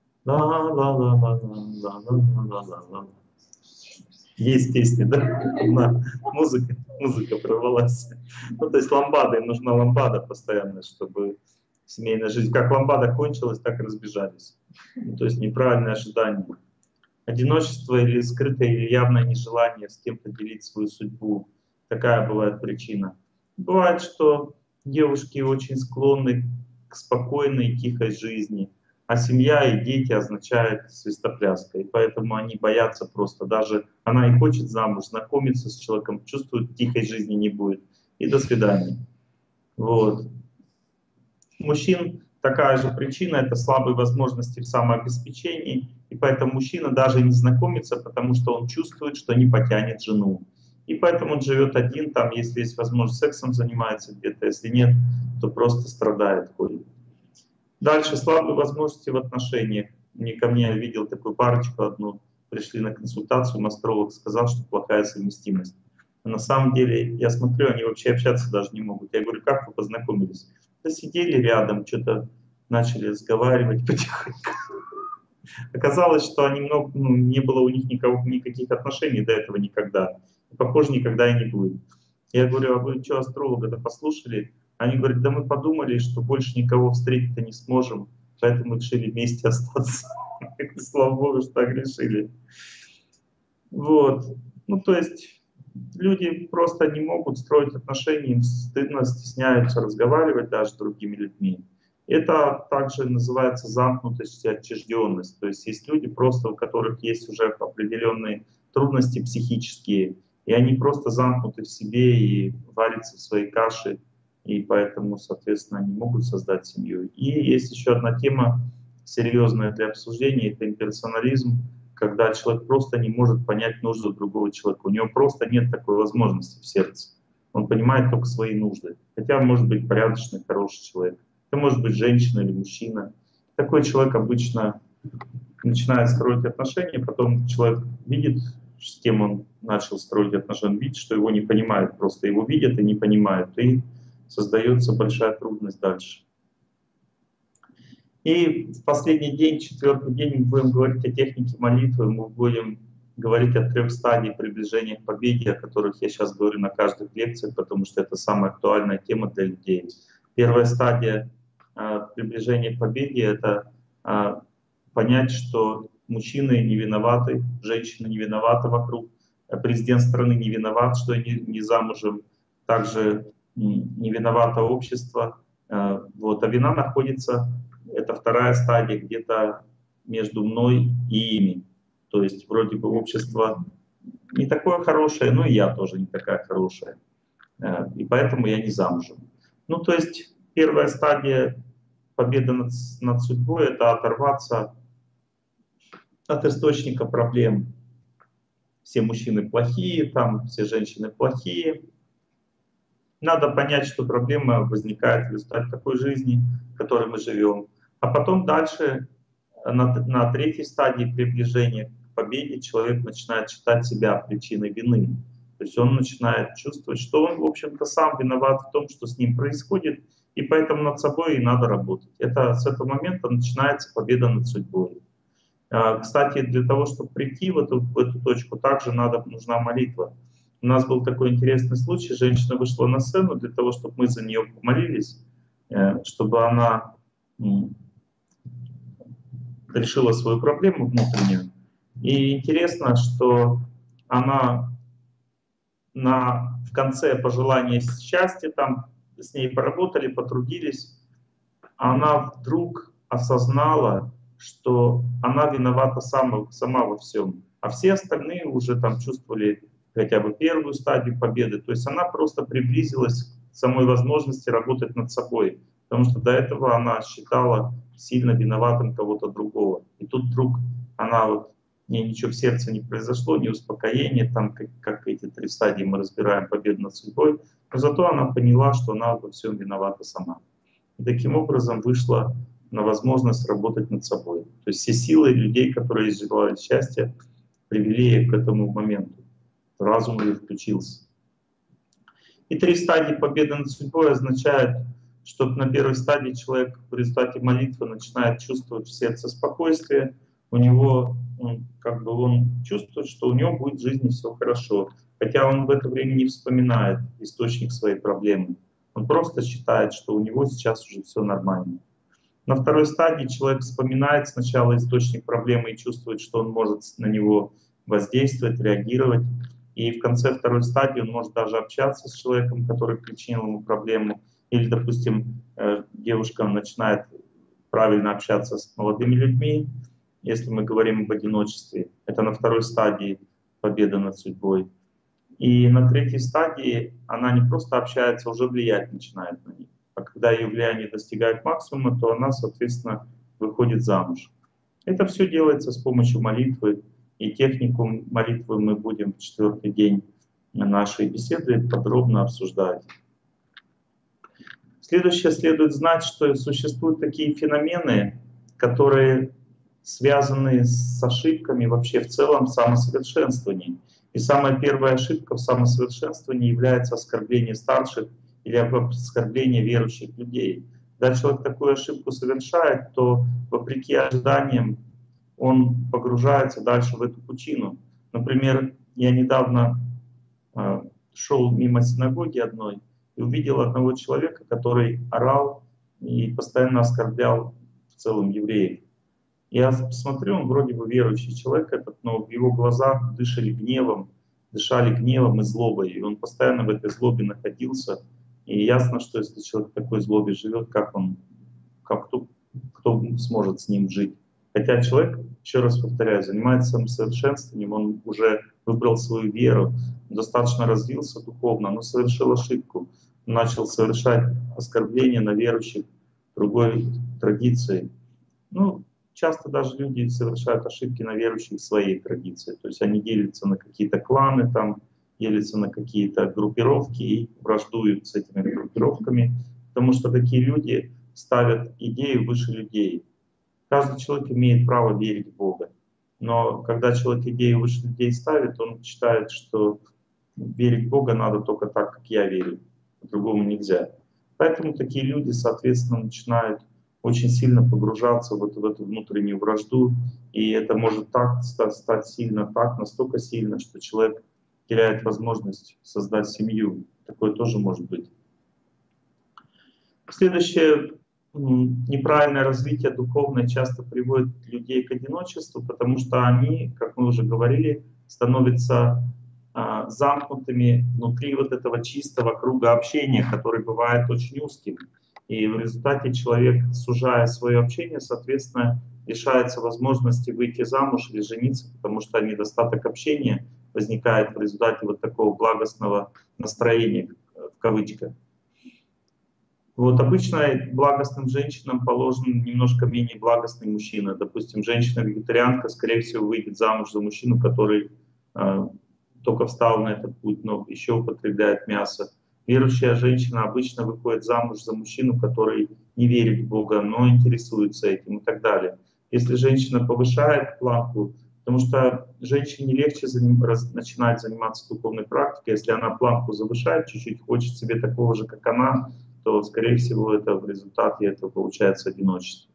Ла-ла-ла-ла-ла-ла-ла-ла-ла. Есть песни, да? Музыка, музыка прорвалась. Ну, то есть ламбада, им нужна ламбада постоянно, чтобы семейная жизнь, как ламбада кончилась, так и разбежались. Ну, то есть неправильное ожидание. Одиночество или скрытое или явное нежелание с кем-то делить свою судьбу. Такая бывает причина. Бывает, что девушки очень склонны к спокойной, тихой жизни, а семья и дети означают свистопляска. И поэтому они боятся просто. Даже она и хочет замуж, знакомиться с человеком, чувствует, тихой жизни не будет. И до свидания. Вот. У мужчин такая же причина — это слабые возможности в самообеспечении. И поэтому мужчина даже не знакомится, потому что он чувствует, что не потянет жену. И поэтому он живет один, там, если есть возможность, сексом занимается где-то, если нет, то просто страдает, ходит. Дальше слабые возможности в отношениях. Мне ко мне, я видел такую парочку одну, пришли на консультацию, астролог сказал, что плохая совместимость. Но на самом деле, я смотрю, они вообще общаться даже не могут. Я говорю, как вы познакомились? Да сидели рядом, что-то начали разговаривать потихоньку. Оказалось, что они много, ну, не было у них никого, никаких отношений до этого никогда. И, похоже, никогда и не будет. Я говорю, а вы что, астролога-то послушали? Они говорят, да мы подумали, что больше никого встретить-то не сможем, поэтому решили вместе остаться. Слава Богу, что так решили. Вот. Ну, то есть люди просто не могут строить отношения, им стыдно, стесняются разговаривать даже с другими людьми. Это также называется замкнутость и отчужденность. То есть есть люди, просто у которых есть уже определенные трудности психические, и они просто замкнуты в себе и варятся в своей каше, и поэтому, соответственно, они могут создать семью. И есть еще одна тема серьезная для обсуждения — это имперсонализм, когда человек просто не может понять нужды другого человека. У него просто нет такой возможности в сердце. Он понимает только свои нужды. Хотя он может быть порядочный, хороший человек. Это может быть женщина или мужчина. Такой человек обычно начинает строить отношения, потом человек видит, с кем он начал строить отношения, видит, что его не понимают, просто его видят и не понимают, и создается большая трудность дальше. И в последний день, четвертый день, мы будем говорить о технике молитвы, мы будем говорить о трех стадиях приближения к победе, о которых я сейчас говорю на каждых лекциях, потому что это самая актуальная тема для людей. Первая стадия э, приближения к победе — это э, понять, что мужчины не виноваты, женщины не виноваты вокруг, президент страны не виноват, что не, не замужем, также не виновато общество. Э, вот, а вина находится, это вторая стадия, где-то между мной и ими. То есть вроде бы общество не такое хорошее, но и я тоже не такая хорошая. Э, и поэтому я не замужем. Ну, то есть первая стадия победы над, над судьбой — это оторваться от источника проблем. Все мужчины плохие, там все женщины плохие. Надо понять, что проблема возникает в результате такой жизни, в которой мы живем. А потом дальше, на, на третьей стадии приближения к победе, человек начинает считать себя причиной вины. То есть он начинает чувствовать, что он, в общем-то, сам виноват в том, что с ним происходит, и поэтому над собой и надо работать. Это с этого момента начинается победа над судьбой. Кстати, для того, чтобы прийти в эту, в эту точку, также надо, нужна молитва. У нас был такой интересный случай. Женщина вышла на сцену для того, чтобы мы за нее помолились, чтобы она решила свою проблему внутреннюю. И интересно, что она на, в конце пожелания счастья, там с ней поработали, потрудились, она вдруг осознала, что она виновата сама, сама во всем, а все остальные уже там чувствовали хотя бы первую стадию победы. То есть она просто приблизилась к самой возможности работать над собой. Потому что до этого она считала сильно виноватым кого-то другого. И тут вдруг она вот, не, ничего в сердце не произошло, ни успокоения, там как, как эти три стадии мы разбираем, победа над судьбой, но зато она поняла, что она во всем виновата сама. И таким образом вышла на возможность работать над собой. То есть все силы людей, которые желали счастья, привели ее к этому моменту. Разум ее включился. И три стадии победы над судьбой означают, что на первой стадии человек в результате молитвы начинает чувствовать в сердце спокойствие, у него, он, как бы он чувствует, что у него будет в жизни все хорошо, хотя он в это время не вспоминает источник своей проблемы. Он просто считает, что у него сейчас уже все нормально. На второй стадии человек вспоминает сначала источник проблемы и чувствует, что он может на него воздействовать, реагировать. И в конце второй стадии он может даже общаться с человеком, который причинил ему проблему. Или, допустим, девушка начинает правильно общаться с молодыми людьми, если мы говорим об одиночестве. Это на второй стадии победы над судьбой. И на третьей стадии она не просто общается, уже влиять начинает на них. А когда ее влияние достигает максимума, то она, соответственно, выходит замуж. Это все делается с помощью молитвы. И технику молитвы мы будем в четвертый день нашей беседы подробно обсуждать. Следующее, следует знать, что существуют такие феномены, которые связаны с ошибками вообще в целом в самосовершенствовании. И самая первая ошибка в самосовершенствовании является оскорбление старших или оскорбление верующих людей. Когда человек такую ошибку совершает, то вопреки ожиданиям он погружается дальше в эту пучину. Например, я недавно э, шел мимо синагоги одной и увидел одного человека, который орал и постоянно оскорблял в целом евреев. Я смотрю, он вроде бы верующий человек этот, но в его глазах дышали гневом, дышали гневом и злобой. И он постоянно в этой злобе находился. И ясно, что если человек в такой злобе живет, как он, как кто, кто сможет с ним жить. Хотя человек, еще раз повторяю, занимается самосовершенствованием, он уже выбрал свою веру, достаточно развился духовно, но совершил ошибку. Он начал совершать оскорбления на верующих другой традиции. Ну, часто даже люди совершают ошибки на верующих своей традиции. То есть они делятся на какие-то кланы, там, делятся на какие-то группировки и враждуют с этими группировками, потому что такие люди ставят идею выше людей. Каждый человек имеет право верить в Бога. Но когда человек идею выше людей ставит, он считает, что верить в Бога надо только так, как я верю. По-другому нельзя. Поэтому такие люди, соответственно, начинают очень сильно погружаться вот в эту внутреннюю вражду. И это может так стать сильно, так, настолько сильно, что человек теряет возможность создать семью. Такое тоже может быть. Следующее. Неправильное развитие духовное часто приводит людей к одиночеству, потому что они, как мы уже говорили, становятся а, замкнутыми внутри вот этого чистого круга общения, который бывает очень узким. И в результате человек, сужая свое общение, соответственно, лишается возможности выйти замуж или жениться, потому что недостаток общения возникает в результате вот такого благостного настроения, в кавычках. Вот обычно благостным женщинам положен немножко менее благостный мужчина. Допустим, женщина-вегетарианка, скорее всего, выйдет замуж за мужчину, который э, только встал на этот путь, но еще употребляет мясо. Верующая женщина обычно выходит замуж за мужчину, который не верит в Бога, но интересуется этим и так далее. Если женщина повышает планку, потому что женщине легче заним, раз, начинать заниматься духовной практикой, если она планку завышает чуть-чуть, хочет себе такого же, как она, то, скорее всего, это в результате этого получается одиночество.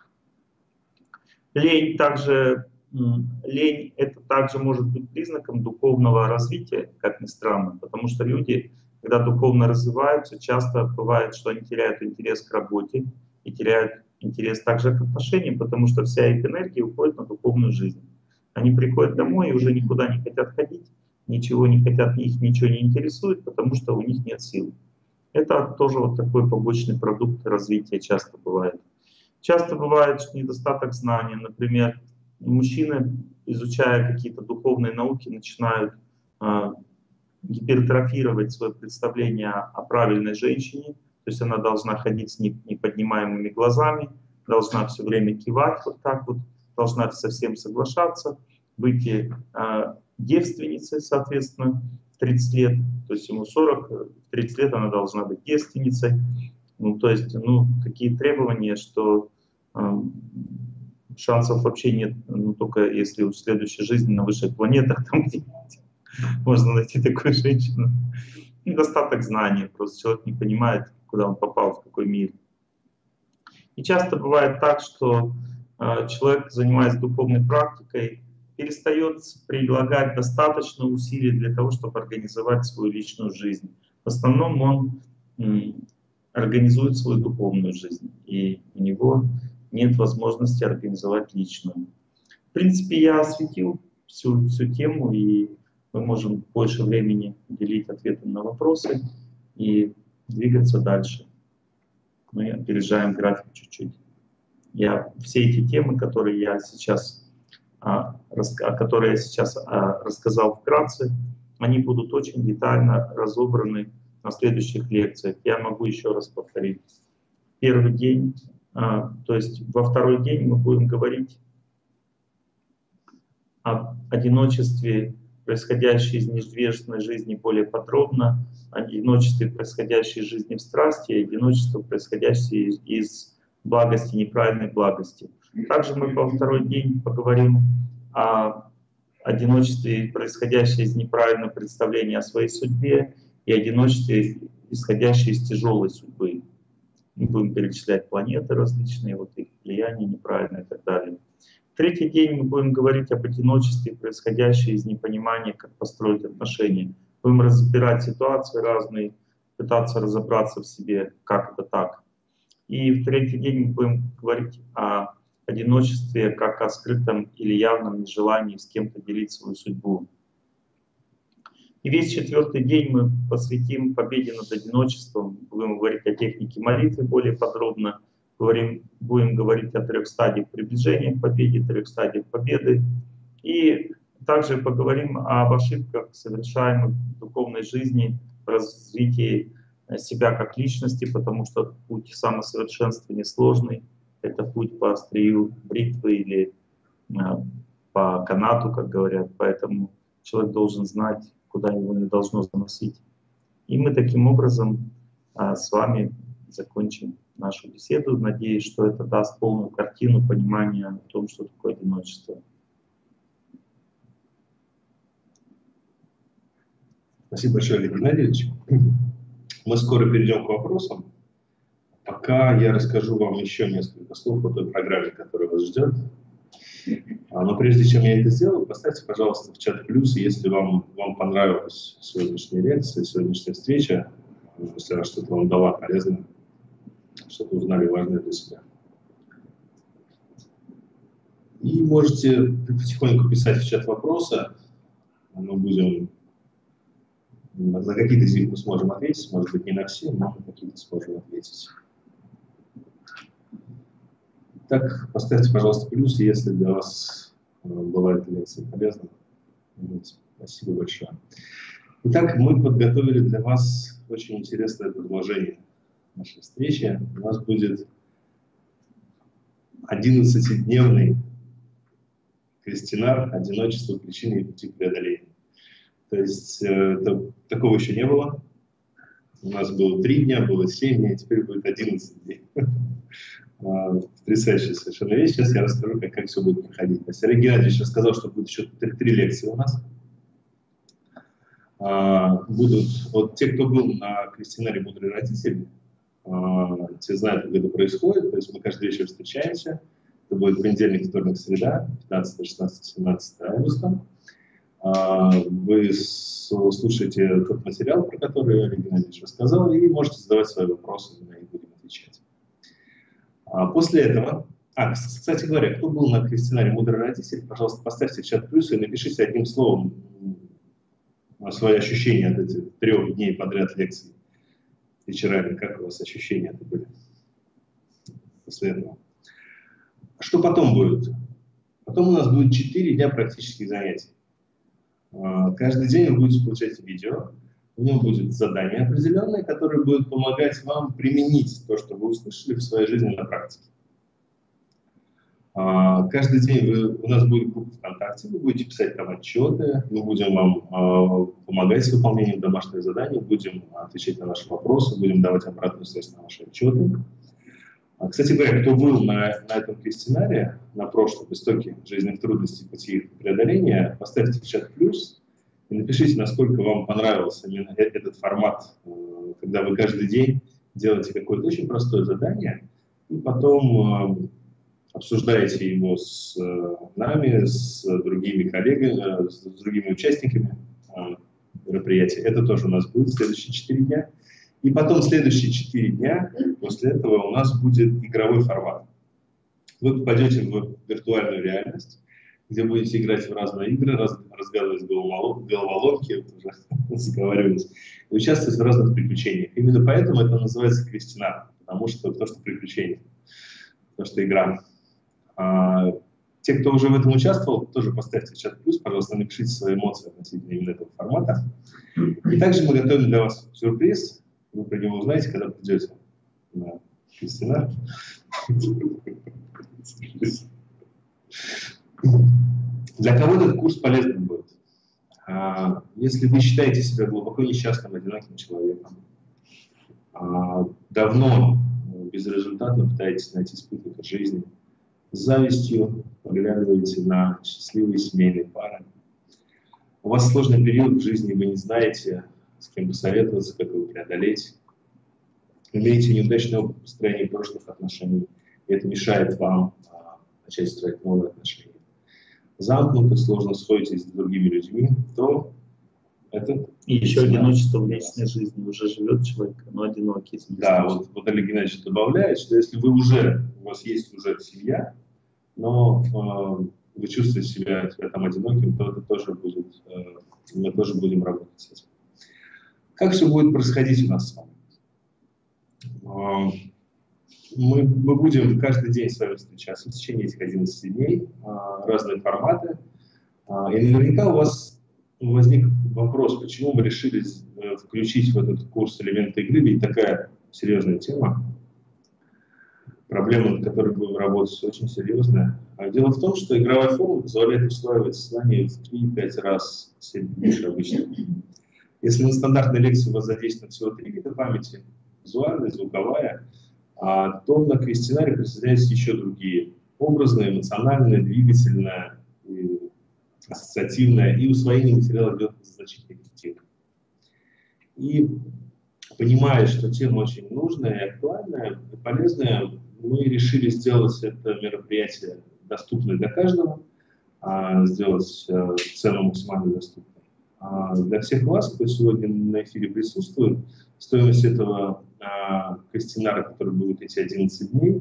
Лень также, лень это также может быть признаком духовного развития, как ни странно, потому что люди, когда духовно развиваются, часто бывает, что они теряют интерес к работе и теряют интерес также к отношениям, потому что вся их энергия уходит на духовную жизнь. Они приходят домой и уже никуда не хотят ходить, ничего не хотят, их ничего не интересует, потому что у них нет сил. Это тоже вот такой побочный продукт развития часто бывает. Часто бывает недостаток знаний. Например, мужчины, изучая какие-то духовные науки, начинают э, гипертрофировать свое представление о правильной женщине, То есть она должна ходить с неподнимаемыми глазами, должна все время кивать вот так вот, должна со всем соглашаться, быть э, девственницей, соответственно, в тридцать лет, то есть ему сорок, в тридцать лет она должна быть девственницей. Ну, то есть, ну, такие требования, что э, шансов вообще нет, ну, только если в следующей жизни на высших планетах там где-нибудь можно найти такую женщину. Недостаток знаний, просто человек не понимает, куда он попал, в какой мир. И часто бывает так, что э, человек, занимаясь духовной практикой, перестает прилагать достаточно усилий для того, чтобы организовать свою личную жизнь. В основном он м, организует свою духовную жизнь, и у него нет возможности организовать личную. В принципе, я осветил всю, всю тему, и мы можем больше времени уделить ответам на вопросы и двигаться дальше. Мы опережаем график чуть-чуть. Я все эти темы, которые я сейчас, а, рас, которые я сейчас а, рассказал вкратце, они будут очень детально разобраны на следующих лекциях. Я могу еще раз повторить. Первый день, а, то есть во второй день мы будем говорить об одиночестве, происходящей из неизвестной жизни, более подробно, одиночестве, происходящей из жизни в страсти, и одиночество, происходящее из, из благости, неправильной благости. Также мы во второй день поговорим о одиночестве, происходящее из неправильного представления о своей судьбе, и одиночестве, исходящее из тяжелой судьбы. Мы будем перечислять планеты различные, вот их влияние неправильное и так далее. В третий день мы будем говорить об одиночестве, происходящем из непонимания, как построить отношения. Будем разбирать ситуации разные, пытаться разобраться в себе, как это так. И в третий день мы будем говорить о одиночестве, как о скрытом или явном нежелании с кем-то делить свою судьбу. И весь четвертый день мы посвятим победе над одиночеством, будем говорить о технике молитвы более подробно, говорим, будем говорить о трех стадиях приближения к победе, трех стадиях победы. И также поговорим об ошибках, совершаемых в духовной жизни, в развитии себя как личности, потому что путь самосовершенствования сложный. Это путь по острию бритвы или по канату, как говорят. Поэтому человек должен знать, куда его не должно заносить. И мы таким образом а, с вами закончим нашу беседу. Надеюсь, что это даст полную картину понимания о том, что такое одиночество. Спасибо большое, Олег Геннадьевич. Мы скоро перейдем к вопросам. Пока я расскажу вам еще несколько слов о той программе, которая вас ждет. Но прежде чем я это сделаю, поставьте, пожалуйста, в чат плюс, если вам, вам понравилась сегодняшняя лекция, сегодняшняя встреча, если она что-то вам дала полезное, что-то узнали важное для себя. И можете потихоньку писать в чат вопросы. Мы будем, на какие-то из них мы сможем ответить, может быть, не на все, но на какие-то сможем ответить. Так, поставьте, пожалуйста, плюс, если для вас была эта лекция полезна. Спасибо большое. Итак, мы подготовили для вас очень интересное продолжение нашей встречи. У нас будет одиннадцатидневный крестинар «Одиночество, причины и пути преодоления». То есть это, такого еще не было. У нас было три дня, было семь дней, теперь будет одиннадцать дней. Потрясающая совершенно вещь. Сейчас я расскажу, как, как все будет проходить. Олег Геннадьевич рассказал, что будет еще три, три лекции у нас. А, будут, вот те, кто был на крестинаре «Мудрые родители», а, те знают, как это происходит. То есть мы каждый вечер встречаемся. Это будет понедельник, вторник, среда, пятнадцатое, шестнадцатое, семнадцатое августа. А, вы слушаете тот материал, про который Олег Геннадьевич рассказал, и можете задавать свои вопросы, мы на них будем отвечать. После этого, а, кстати говоря, кто был на крестинаре «Мудрые родители», пожалуйста, поставьте в чат плюс и напишите одним словом свои ощущения от этих трех дней подряд лекций вечерами. Как у вас ощущения это были после этого? Что потом будет? Потом у нас будет четыре дня практических занятий. Каждый день вы будете получать видео. В нем будет задание определенное, которое будет помогать вам применить то, что вы услышали в своей жизни на практике. Каждый день вы, у нас будет группа ВКонтакте, вы будете писать там отчеты, мы будем вам помогать с выполнением домашних заданий, будем отвечать на ваши вопросы, будем давать обратную связь на ваши отчеты. Кстати говоря, кто был на, на этом квестионаре, на прошлом «Истоки жизненных трудностей, пути их преодоления», поставьте в чат плюс и напишите, насколько вам понравился именно этот формат, когда вы каждый день делаете какое-то очень простое задание, и потом обсуждаете его с нами, с другими коллегами, с другими участниками мероприятия. Это тоже у нас будет в следующие четыре дня. И потом следующие четыре дня после этого у нас будет игровой формат. Вы попадете в виртуальную реальность, где будете играть в разные игры, раз, разгадывать головоломки, вот уже заговаривались, и участвовать в разных приключениях. Именно поэтому это называется квестионар, потому что то, что приключение, то, что игра. А, те, кто уже в этом участвовал, тоже поставьте в чат плюс, пожалуйста, напишите свои эмоции относительно именно этого формата. И также мы готовим для вас сюрприз. Вы про него узнаете, когда придете на квестионар. Для кого этот курс полезным будет? Если вы считаете себя глубоко несчастным, одиноким человеком, давно безрезультатно пытаетесь найти спутника жизни, с завистью поглядываете на счастливые семейные пары, у вас сложный период в жизни, вы не знаете, с кем посоветоваться, как его преодолеть, имеете неудачный опыт построения прошлых отношений, и это мешает вам а, начать строить новые отношения. Замкнуты, сложно сходитесь с другими людьми, то это... И еще одиночество в личной жизни. Уже живет человек, но одинокий. Да, вот, вот Олег Геннадьевич добавляет, что если вы уже, у вас есть уже семья, но э, вы чувствуете себя, себя там одиноким, то это тоже будет, э, мы тоже будем работать с этим. Как все будет происходить у нас с вами? Э, мы, мы будем каждый день с вами встречаться в течение этих одиннадцати дней, э, разные форматы. Э, и наверняка у вас возник вопрос, почему мы решили э, включить в этот курс элементы игры, ведь такая серьезная тема. Проблема, над которой будем работать, очень серьезная. Дело в том, что игровая форма позволяет усваивать знания в три-пять раз больше обычно. Если на стандартной лекции у вас задействовано всего три вида памяти, визуальная, звуковая, то на квестионаре присоединяются еще другие. Образная, эмоциональная, двигательная, ассоциативная, и усвоение материала идет значительно эффективно. И понимая, что тема очень нужная и актуальная, и полезная, мы решили сделать это мероприятие доступным для каждого, сделать цену максимально доступной. Для всех вас, кто сегодня на эфире присутствует, стоимость этого квестионара, который будет эти одиннадцать дней,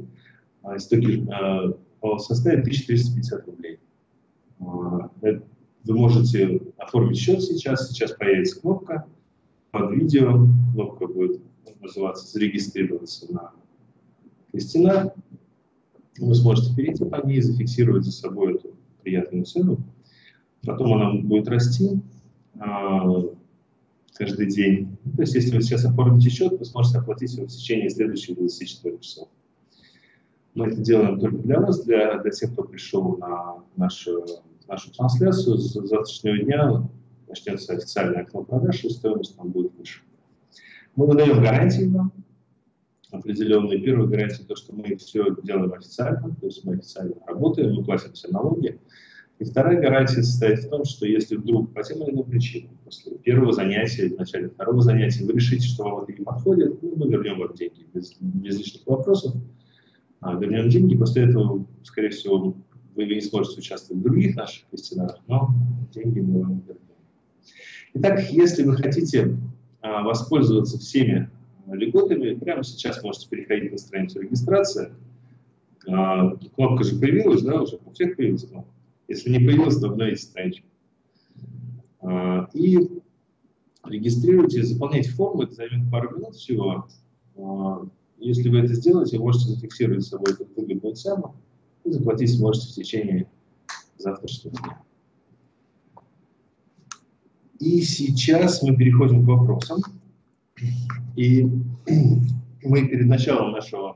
составит тысяча триста пятьдесят рублей. Вы можете оформить счет сейчас, сейчас появится кнопка под видео, кнопка будет называться «Зарегистрироваться на квестионар». Вы сможете перейти по ней, зафиксировать за собой эту приятную цену. Потом она будет расти а, каждый день. То есть, если вы сейчас оформите счет, вы сможете оплатить его в течение следующих двадцати четырёх часов. Мы это делаем только для вас, для, для тех, кто пришел на нашу, нашу трансляцию. С завтрашнего дня начнется официальное окно продаж, и стоимость там будет выше. Мы выдаем гарантии вам определенные. Первая гарантия — то, что мы все делаем официально, то есть мы официально работаем, мы платим все налоги. И вторая гарантия состоит в том, что если вдруг по тем или иным причинам после первого занятия, в начале второго занятия вы решите, что вам это не подходит, ну, мы вернем вам деньги без, без лишних вопросов. А, вернем деньги, после этого, скорее всего, вы не сможете участвовать в других наших квестионарах, но деньги мы вам вернем. Итак, если вы хотите а, воспользоваться всеми льготами, прямо сейчас можете переходить на страницу регистрации. А, кнопка же появилась, да, уже? У всех появилась кнопка. Если не появилась, то обновите страничку. А, и регистрируйтесь, заполняйте форму, это займет пару минут всего. А, если вы это сделаете, вы можете зафиксировать с собой эту выгодную цену и заплатить сможете в течение завтрашнего дня. И сейчас мы переходим к вопросам. И мы перед началом нашего,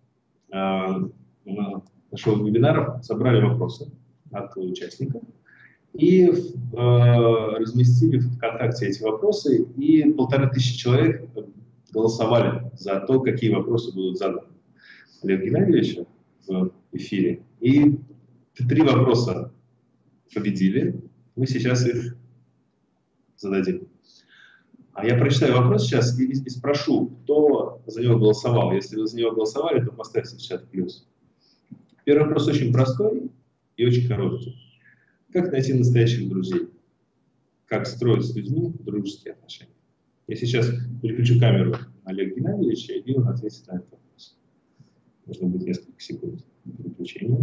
нашего вебинара собрали вопросы от участников и разместили в ВКонтакте эти вопросы, и полторы тысячи человек голосовали за то, какие вопросы будут заданы Олегу Геннадьевичу в эфире. И три вопроса победили. Мы сейчас их зададим. А я прочитаю вопрос сейчас и, и спрошу, кто за него голосовал. Если вы за него голосовали, то поставьте в чат плюс. Первый вопрос очень простой и очень короткий. Как найти настоящих друзей? Как строить с людьми дружеские отношения? Я сейчас переключу камеру Олега Геннадьевича, и он ответит на этот вопрос. Должно быть несколько секунд переключения.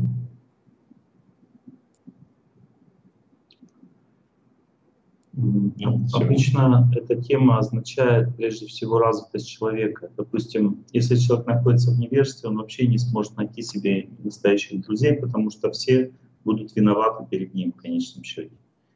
Ну, обычно эта тема означает прежде всего развитость человека. Допустим, если человек находится в невежестве, он вообще не сможет найти себе настоящих друзей, потому что все будут виноваты перед ним в конечном счете.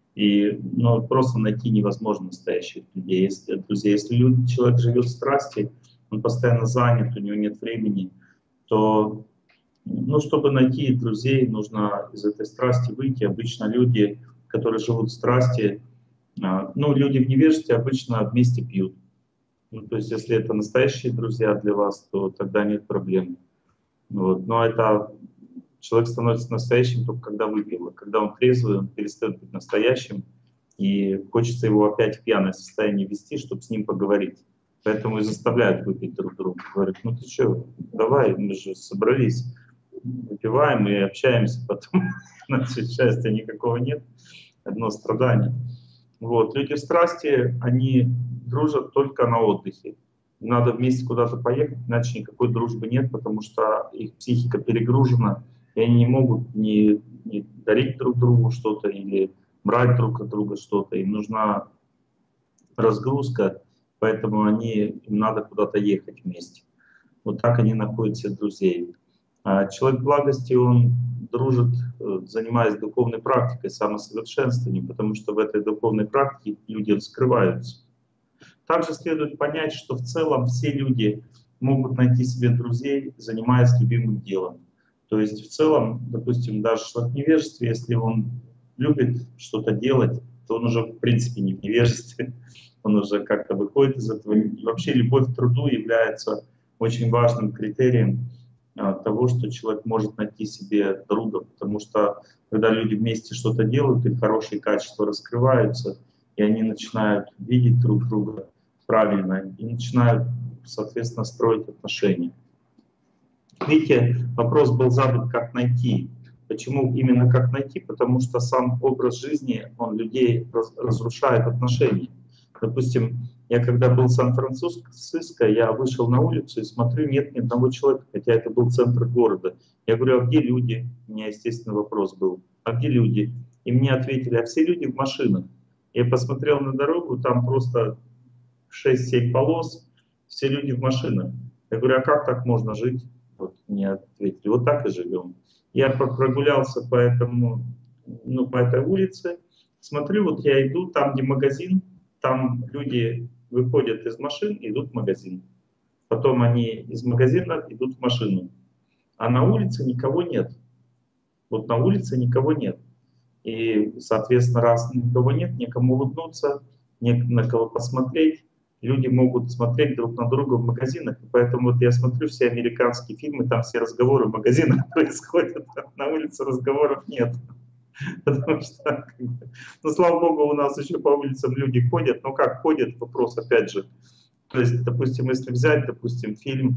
И ну, просто найти невозможно настоящих людей. Если, друзей. Если люди, человек живет в страсти, он постоянно занят, у него нет времени, то, ну, чтобы найти друзей, нужно из этой страсти выйти. Обычно люди, которые живут в страсти, ну, люди в невежестве обычно вместе пьют. Ну, то есть, если это настоящие друзья для вас, то тогда нет проблем. Вот. Но это человек становится настоящим только когда выпил. Когда он трезвый, он перестает быть настоящим, и хочется его опять в пьяное состояние вести, чтобы с ним поговорить. Поэтому и заставляют выпить друг друга. Говорят, ну ты что, давай, мы же собрались, выпиваем и общаемся потом. Значит, счастья никакого нет, одно страдание. Вот. Люди в страсти, они дружат только на отдыхе. Надо вместе куда-то поехать, иначе никакой дружбы нет, потому что их психика перегружена, и они не могут ни, ни дарить друг другу что-то или брать друг от друга что-то. Им нужна разгрузка, поэтому они, им надо куда-то ехать вместе. Вот так они находят себе друзей. А человек благости, он дружит, занимаясь духовной практикой, самосовершенствованием, потому что в этой духовной практике люди раскрываются. Также следует понять, что в целом все люди могут найти себе друзей, занимаясь любимым делом. То есть в целом, допустим, даже человек в невежестве, если он любит что-то делать, то он уже в принципе не в невежестве, он уже как-то выходит из этого. И вообще любовь к труду является очень важным критерием того, что человек может найти себе друга, потому что когда люди вместе что-то делают, их хорошие качества раскрываются, и они начинают видеть друг друга правильно, и начинают, соответственно, строить отношения. Видите, вопрос был задан, как найти. Почему именно как найти? Потому что сам образ жизни, он людей разрушает отношения. Допустим, я когда был в Сан-Франциско, я вышел на улицу и смотрю, нет ни одного человека, хотя это был центр города. Я говорю, а где люди? У меня, естественно, вопрос был, а где люди? И мне ответили, а все люди в машинах. Я посмотрел на дорогу, там просто шесть-семь полос, все люди в машинах. Я говорю, а как так можно жить? Вот мне ответили, вот так и живем. Я прогулялся по, этому, ну, по этой улице, смотрю, вот я иду, там где магазин, там люди выходят из машин и идут в магазин. Потом они из магазина идут в машину. А на улице никого нет. Вот на улице никого нет. И, соответственно, раз никого нет, некому улыбнуться, не на кого посмотреть. Люди могут смотреть друг на друга в магазинах. И поэтому вот я смотрю все американские фильмы, там все разговоры в магазинах происходят, а на улице разговоров нет. Потому что, ну, слава богу, у нас еще по улицам люди ходят. Но как ходят, вопрос опять же. То есть, допустим, если взять, допустим, фильм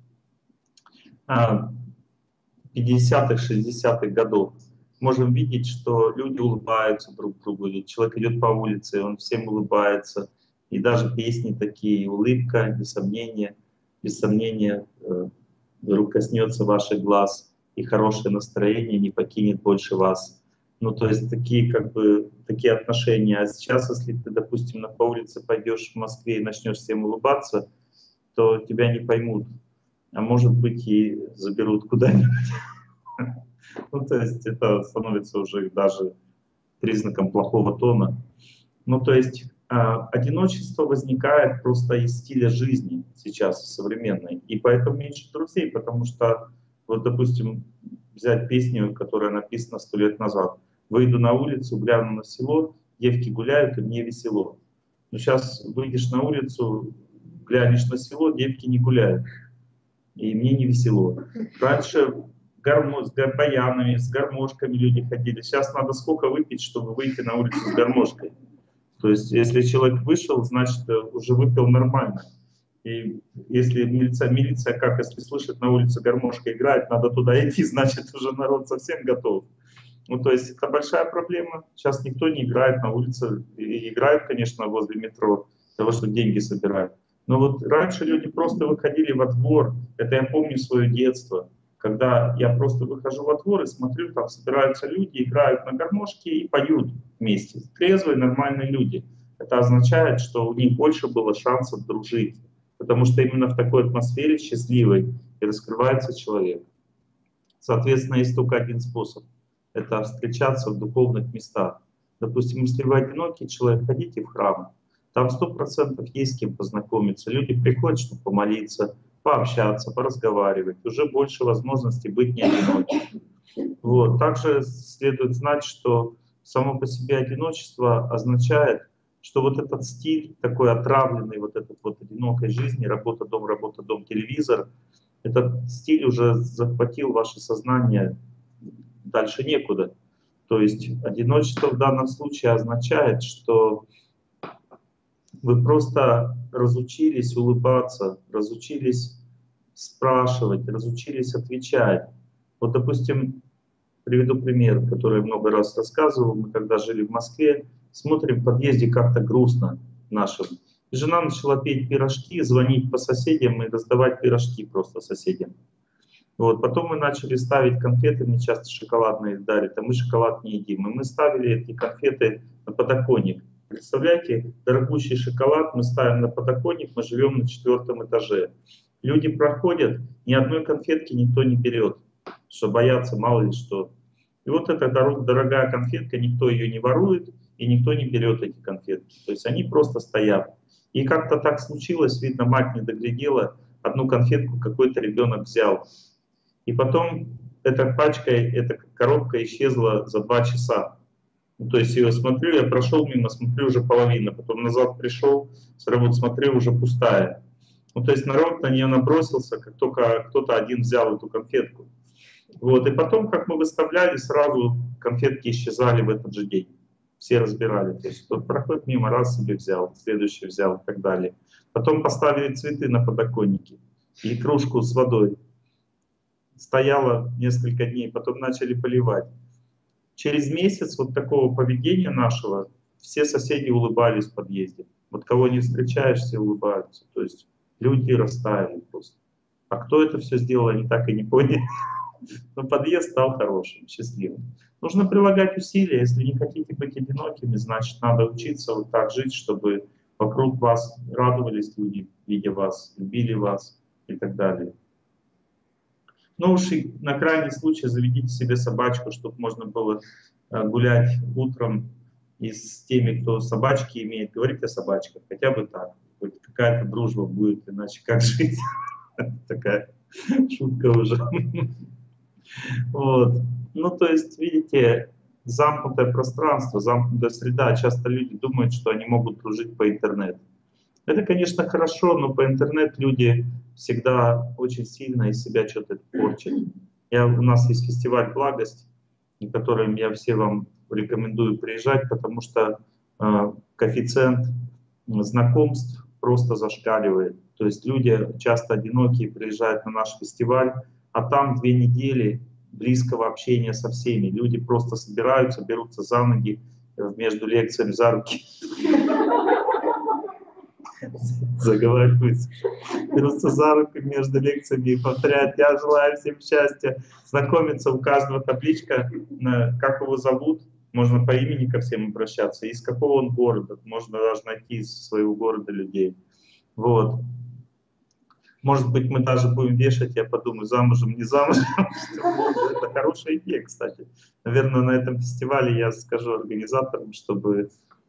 пятидесятых, шестидесятых годов, можем видеть, что люди улыбаются друг другу. Человек идет по улице, он всем улыбается. И даже песни такие, улыбка, без сомнения, без сомнения, э, коснется ваших глаз, и хорошее настроение не покинет больше вас. Ну, то есть такие, как бы, такие отношения. А сейчас, если ты, допустим, на по улице пойдешь в Москве и начнешь всем улыбаться, то тебя не поймут. А может быть и заберут куда-нибудь. Ну, то есть это становится уже даже признаком плохого тона. Ну, то есть Одиночество возникает просто из стиля жизни сейчас современной, и поэтому меньше друзей, потому что, вот, допустим, взять песню, которая написана сто лет назад. «Выйду на улицу, гляну на село, девки гуляют, и мне весело». Но сейчас выйдешь на улицу, глянешь на село, девки не гуляют, и мне не весело. Раньше гармо... с баянами, с гармошками люди ходили. Сейчас надо сколько выпить, чтобы выйти на улицу с гармошкой. То есть, если человек вышел, значит, уже выпил нормально. И если милиция, милиция, как, если слышит на улице гармошка играет, надо туда идти, значит, уже народ совсем готов. Ну, то есть, это большая проблема. Сейчас никто не играет на улице. И играют, конечно, возле метро, для того, чтобы деньги собирать. Но вот раньше люди просто выходили во двор. Это я помню свое детство. Когда я просто выхожу во двор и смотрю, там собираются люди, играют на гармошке и поют вместе. Трезвые, нормальные люди. Это означает, что у них больше было шансов дружить. Потому что именно в такой атмосфере счастливой и раскрывается человек. Соответственно, есть только один способ. Это встречаться в духовных местах. Допустим, если вы одинокий человек, ходите в храм. Там сто процентов есть с кем познакомиться. Люди приходят, чтобы помолиться, пообщаться, поразговаривать. Уже больше возможностей быть не одиноким. Вот. Также следует знать, что само по себе одиночество означает, что вот этот стиль, такой отравленный, вот этот вот одинокой жизни, работа-дом, работа-дом, телевизор, этот стиль уже захватил ваше сознание, дальше некуда. То есть одиночество в данном случае означает, что вы просто разучились улыбаться, разучились спрашивать, разучились отвечать. Вот, допустим, приведу пример, который я много раз рассказывал. Мы когда жили в Москве, смотрим в подъезде как-то грустно нашим. И жена начала петь пирожки, звонить по соседям и раздавать пирожки просто соседям. Вот. Потом мы начали ставить конфеты, мне часто шоколадные дарят, а мы шоколад не едим. И мы ставили эти конфеты на подоконник. Представляете, дорогущий шоколад мы ставим на подоконник, мы живем на четвертом этаже. Люди проходят, ни одной конфетки никто не берет, что боятся, мало ли что. И вот эта дорогая конфетка, никто ее не ворует, и никто не берет эти конфетки. То есть они просто стоят. И как-то так случилось, видно, мать не доглядела, одну конфетку какой-то ребенок взял. И потом эта пачка, эта коробка исчезла за два часа. Ну, то есть я смотрю, я прошел мимо, смотрю, уже половина. Потом назад пришел, вот смотрю, уже пустая. Ну, то есть народ на нее набросился, как только кто-то один взял эту конфетку. Вот. И потом, как мы выставляли, сразу конфетки исчезали в этот же день. Все разбирали. То есть кто-то проходит мимо, раз себе взял, следующий взял и так далее. Потом поставили цветы на подоконнике и кружку с водой. Стояла несколько дней, потом начали поливать. Через месяц вот такого поведения нашего все соседи улыбались в подъезде. Вот кого не встречаешь, все улыбаются. То есть люди растаяли просто. А кто это все сделал, они так и не поняли. Но подъезд стал хорошим, счастливым. Нужно прилагать усилия. Если не хотите быть одинокими, значит, надо учиться вот так жить, чтобы вокруг вас радовались люди, видя вас, любили вас и так далее. Ну уж и на крайний случай заведите себе собачку, чтобы можно было гулять утром и с теми, кто собачки имеет, говорить о собачках, хотя бы так. Хоть какая-то дружба будет, иначе как жить? Такая шутка уже. Вот. Ну, то есть, видите, замкнутое пространство, замкнутая среда. Часто люди думают, что они могут дружить по интернету. Это, конечно, хорошо, но по интернету люди всегда очень сильно из себя что-то порчат. Я, у нас есть фестиваль «Благость», на котором я всем вам рекомендую приезжать, потому что э, коэффициент знакомств просто зашкаливает. То есть люди часто одинокие приезжают на наш фестиваль, а там две недели близкого общения со всеми. Люди просто собираются, берутся за ноги между лекциями, за руки. Заговариваются, берутся за руки между лекциями и повторяют: «Я желаю всем счастья». Знакомиться, у каждого табличка, как его зовут, можно по имени ко всем обращаться, из какого он города, можно даже найти из своего города людей. Вот. Может быть, мы даже будем вешать, я подумаю, замужем, не замужем. Это хорошая идея, кстати. Наверное, на этом фестивале я скажу организаторам, чтобы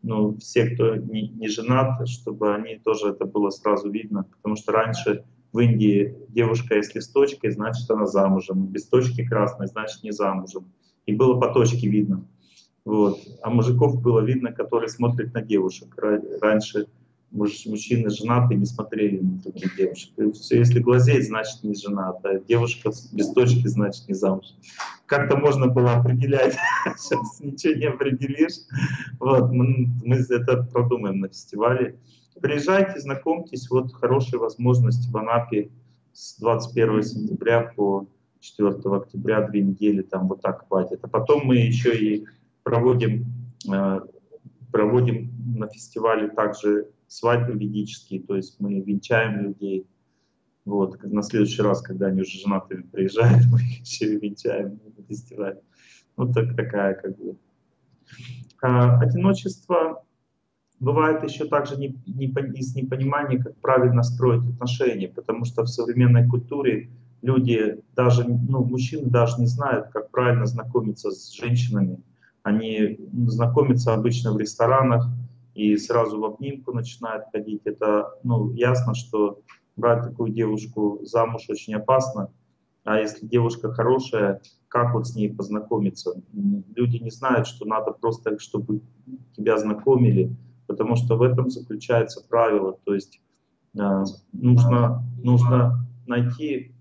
ну, все, кто не, не женат, чтобы они тоже это было сразу видно. Потому что раньше в Индии девушка, если с точкой, значит она замужем. Без точки красной, значит не замужем. И было по точке видно. Вот. А мужиков было видно, которые смотрят на девушек. Раньше муж, мужчины женатые не смотрели на других девушек. И все, если глазеть, значит не женат. А девушка без точки, значит не замужем. Как-то можно было определять. Сейчас ничего не определишь. Вот. Мы, мы это продумаем на фестивале. Приезжайте, знакомьтесь. Вот хорошая возможность в Анапе с двадцать первого сентября по четвёртого октября, две недели, там вот так хватит. А потом мы еще и проводим, э, проводим на фестивале также свадьбы ведические, то есть мы венчаем людей. Вот. На следующий раз, когда они уже женатыми приезжают, мы их еще и венчаем на фестивале. Вот так, такая как бы. А, одиночество бывает еще также не, не, из непонимания, как правильно строить отношения, потому что в современной культуре люди, даже, ну, мужчины даже не знают, как правильно знакомиться с женщинами. Они знакомятся обычно в ресторанах и сразу в обнимку начинают ходить. Это, ну, ясно, что брать такую девушку замуж очень опасно. А если девушка хорошая, как вот с ней познакомиться? Люди не знают, что надо просто, чтобы тебя знакомили, потому что в этом заключается правило. То есть э, нужно, нужно найти,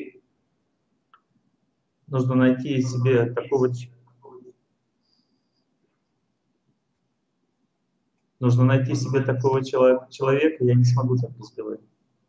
нужно найти себе такого, нужно найти себе такого человека, я не смогу так разговаривать.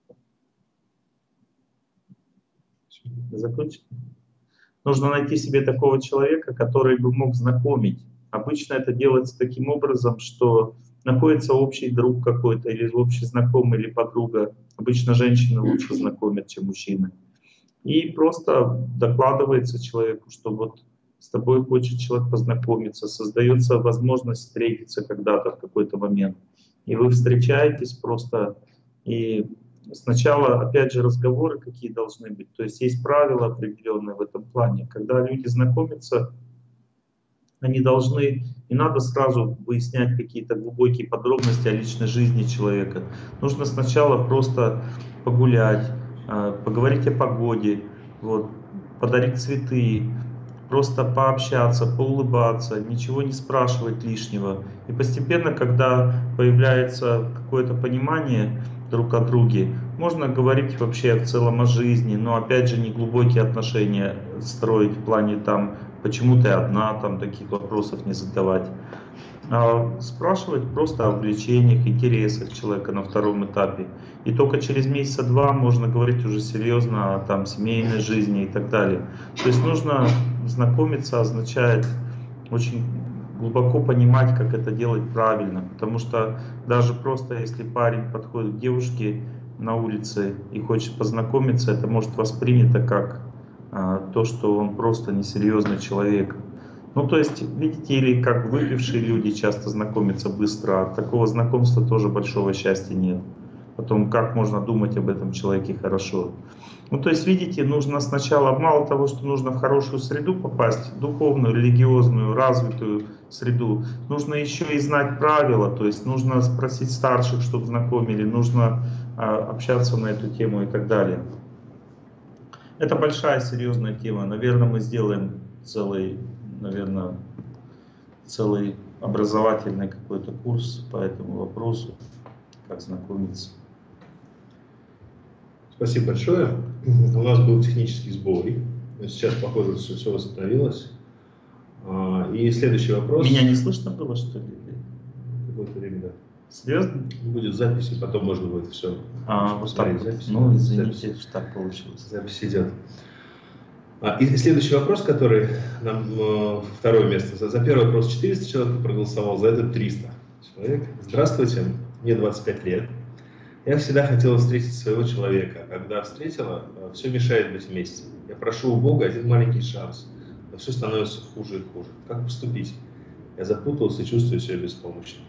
Закончить? Нужно найти себе такого человека, который бы мог знакомить. Обычно это делается таким образом, что находится общий друг какой-то, или общий знакомый, или подруга. Обычно женщины лучше знакомят, чем мужчины. И просто докладывается человеку, что вот с тобой хочет человек познакомиться, создается возможность встретиться когда-то в какой-то момент. И вы встречаетесь просто, и сначала, опять же, разговоры какие должны быть. То есть есть правила определенные в этом плане. Когда люди знакомятся, они должны, не надо сразу выяснять какие-то глубокие подробности о личной жизни человека. Нужно сначала просто погулять, поговорить о погоде, вот, подарить цветы, просто пообщаться, поулыбаться, ничего не спрашивать лишнего. И постепенно, когда появляется какое-то понимание друг о друге, можно говорить вообще в целом о жизни, но опять же не глубокие отношения строить в плане там, почему ты одна, там таких вопросов не задавать. А спрашивать просто о увлечениях, интересах человека на втором этапе. И только через месяца два можно говорить уже серьезно о там, семейной жизни и так далее. То есть нужно знакомиться, означает очень глубоко понимать, как это делать правильно. Потому что даже просто если парень подходит к девушке на улице и хочет познакомиться, это может воспринято как а, то, что он просто несерьезный человек. Ну, то есть, видите, или как выпившие люди часто знакомятся быстро, от такого знакомства тоже большого счастья нет. Потом, как можно думать об этом человеке хорошо. Ну, то есть, видите, нужно сначала, мало того, что нужно в хорошую среду попасть, духовную, религиозную, развитую среду, нужно еще и знать правила, то есть, нужно спросить старших, чтобы знакомили, нужно а, общаться на эту тему и так далее. Это большая, серьезная тема. Наверное, мы сделаем целый... наверное, целый образовательный какой-то курс по этому вопросу, как знакомиться. Спасибо большое. У нас был технический сбой. Сейчас, похоже, что все восстановилось. И следующий вопрос. Меня не слышно было, что ли? Какое-то время, да. Серьезно? Будет запись, и потом можно будет все. А, вот так. Запись. Ну, извините, что так получилось. Запись идет. И следующий вопрос, который нам второе место. За первый вопрос четыреста человек проголосовал, за этот триста человек. Здравствуйте, мне двадцать пять лет. Я всегда хотела встретить своего человека. А когда встретила, все мешает быть вместе. Я прошу у Бога один маленький шанс, но все становится хуже и хуже. Как поступить? Я запутался и чувствую себя беспомощным.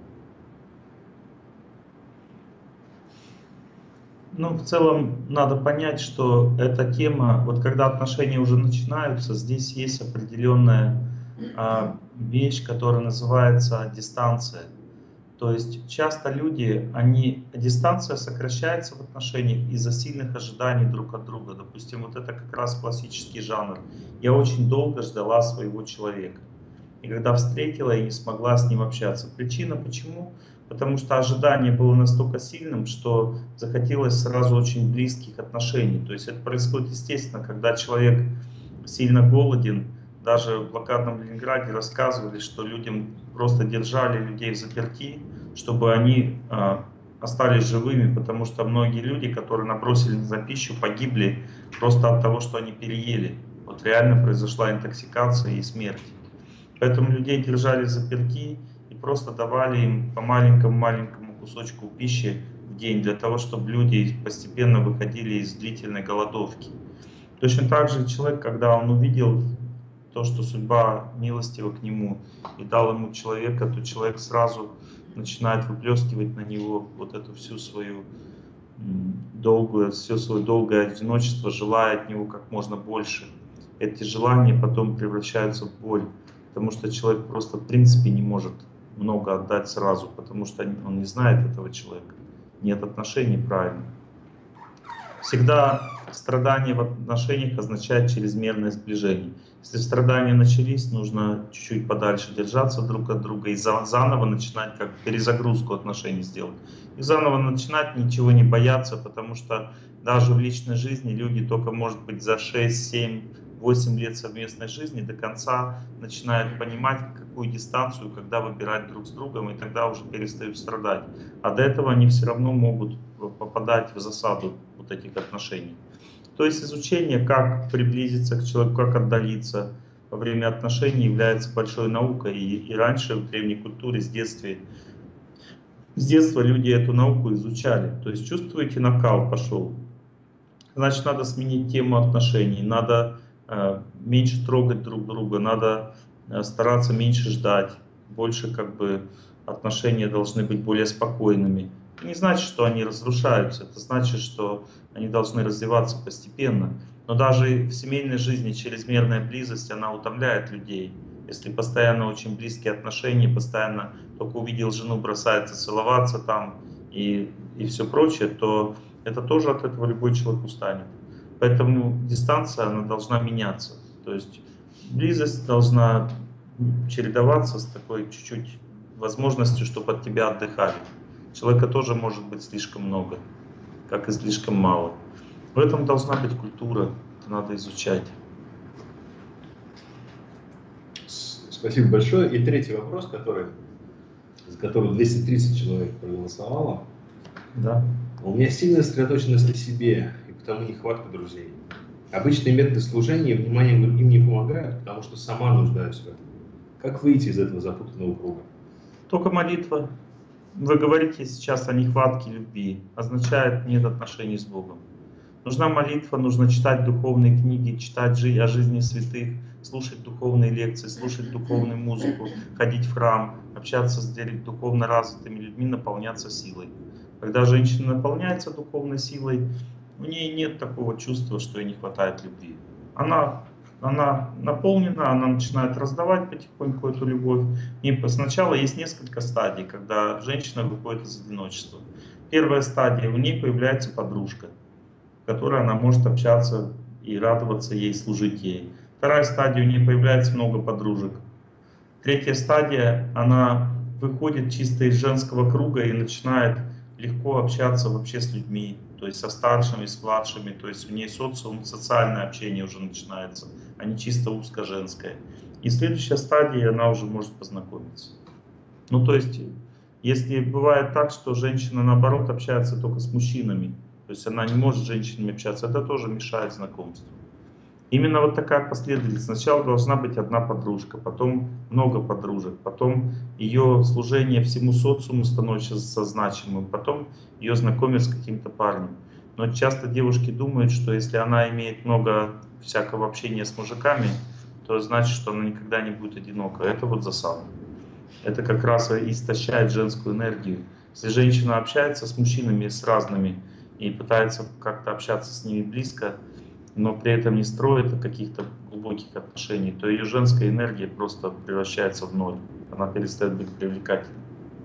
Ну, в целом, надо понять, что эта тема, вот когда отношения уже начинаются, здесь есть определенная а, вещь, которая называется дистанция. То есть часто люди, они, дистанция сокращается в отношениях из-за сильных ожиданий друг от друга. Допустим, вот это как раз классический жанр. Я очень долго ждала своего человека. И когда встретила, я не смогла с ним общаться. Причина почему? Потому что ожидание было настолько сильным, что захотелось сразу очень близких отношений. То есть это происходит естественно, когда человек сильно голоден. Даже в блокадном Ленинграде рассказывали, что людям просто держали людей взаперти, чтобы они э, остались живыми, потому что многие люди, которые набросили за пищу, погибли просто от того, что они переели. Вот реально произошла интоксикация и смерть. Поэтому людей держали заперти и просто давали им по маленькому-маленькому кусочку пищи в день, для того, чтобы люди постепенно выходили из длительной голодовки. Точно так же человек, когда он увидел то, что судьба милостива к нему и дал ему человека, то человек сразу начинает выплескивать на него вот эту всю свою долгую, все свое долгое одиночество, желая от него как можно больше. Эти желания потом превращаются в боль, потому что человек просто в принципе не может много отдать сразу, потому что он не знает этого человека, нет отношений правильных. Всегда страдание в отношениях означает чрезмерное сближение. Если страдания начались, нужно чуть-чуть подальше держаться друг от друга и заново начинать, как перезагрузку отношений сделать. И заново начинать, ничего не бояться, потому что даже в личной жизни люди только, может быть, за шесть, семь, восемь лет совместной жизни до конца начинают понимать, какую дистанцию, когда выбирать друг с другом, и тогда уже перестают страдать. А до этого они все равно могут попадать в засаду вот этих отношений. То есть изучение, как приблизиться к человеку, как отдалиться во время отношений, является большой наукой. И, и раньше в древней культуре с детства, с детства люди эту науку изучали. То есть чувствуете, накал пошел. Значит, надо сменить тему отношений, надо э, меньше трогать друг друга, надо э, стараться меньше ждать, больше как бы отношения должны быть более спокойными. Это не значит, что они разрушаются, это значит, что они должны развиваться постепенно. Но даже в семейной жизни чрезмерная близость, она утомляет людей. Если постоянно очень близкие отношения, постоянно только увидел жену, бросается целоваться там и, и все прочее, то это тоже от этого любой человек устанет. Поэтому дистанция, она должна меняться. То есть близость должна чередоваться с такой чуть-чуть возможностью, чтобы от тебя отдыхали. Человека тоже может быть слишком много, как и слишком мало. В этом должна быть культура, это надо изучать. Спасибо большое. И третий вопрос, который, за который двести тридцать человек проголосовало. Да. У меня сильная сосредоточенность на себе, и потому нехватка друзей. Обычные методы служения и внимания к другим не помогают, потому что сама нуждаюсь в этом. Как выйти из этого запутанного круга? Только молитва. Вы говорите сейчас о нехватке любви, означает нет отношений с Богом. Нужна молитва, нужно читать духовные книги, читать о жизни святых, слушать духовные лекции, слушать духовную музыку, ходить в храм, общаться с духовно развитыми людьми, наполняться силой. Когда женщина наполняется духовной силой, у нее нет такого чувства, что ей не хватает любви. Она, она наполнена, она начинает раздавать потихоньку эту любовь. И сначала есть несколько стадий, когда женщина выходит из одиночества. Первая стадия, у нее появляется подружка, с которой она может общаться и радоваться ей, служить ей. Вторая стадия, у нее появляется много подружек. Третья стадия, она выходит чисто из женского круга и начинает легко общаться вообще с людьми, то есть со старшими, с младшими, то есть у нее социум, социальное общение уже начинается, а не чисто узко-женское. И следующая стадия, она уже может познакомиться. Ну то есть, если бывает так, что женщина наоборот общается только с мужчинами, то есть она не может с женщинами общаться, это тоже мешает знакомству. Именно вот такая последовательность. Сначала должна быть одна подружка, потом много подружек, потом ее служение всему социуму становится значимым, потом ее знакомят с каким-то парнем. Но часто девушки думают, что если она имеет много всякого общения с мужиками, то значит, что она никогда не будет одинока. Это вот засада. Это как раз и истощает женскую энергию. Если женщина общается с мужчинами, с разными, и пытается как-то общаться с ними близко, но при этом не строит каких-то глубоких отношений, то ее женская энергия просто превращается в ноль. Она перестает быть привлекательной.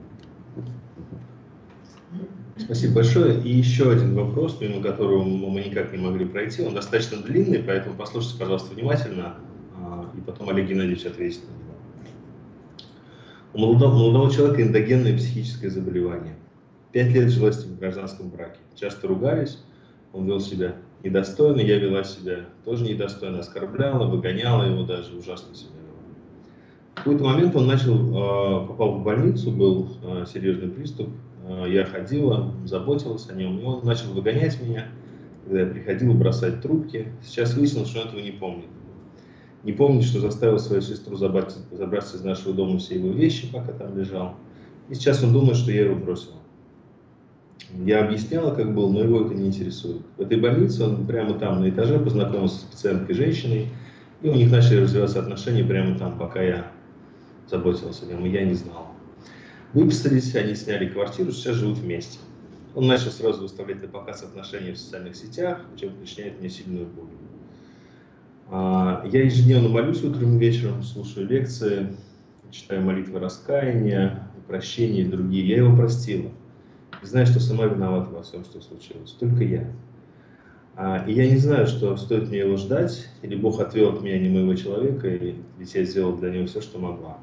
Спасибо большое. И еще один вопрос, мимо которого мы никак не могли пройти. Он достаточно длинный, поэтому послушайте, пожалуйста, внимательно, и потом Олег Геннадьевич ответит на него. У молодого, молодого человека эндогенное психическое заболевание. Пять лет жила с ним в гражданском браке. Часто ругались, он вел себя недостойно, я вела себя тоже недостойно, оскорбляла, выгоняла его даже, ужасно себя вела. В какой-то момент он начал, попал в больницу, был серьезный приступ, я ходила, заботилась о нем, и он начал выгонять меня, когда я приходила, бросать трубки. Сейчас выяснилось, что он этого не помнит. Не помнит, что заставил свою сестру забрать, забрать из нашего дома все его вещи, пока там лежал. И сейчас он думает, что я его бросила. Я объясняла, как было, но его это не интересует. В этой больнице он прямо там на этаже познакомился с пациенткой женщиной, и у них начали развиваться отношения прямо там, пока я заботилась о нем, и я не знала. Выписались, они сняли квартиру, сейчас живут вместе. Он начал сразу выставлять на показ отношения в социальных сетях, чем причиняет мне сильную боль. Я ежедневно молюсь утром и вечером, слушаю лекции, читаю молитвы раскаяния, прощения и другие. Я его простила. И знаю, что сама виновата во всем, что случилось. Только я. И я не знаю, что стоит мне его ждать, или Бог отвел от меня не моего человека, и ведь я сделал для него все, что могла.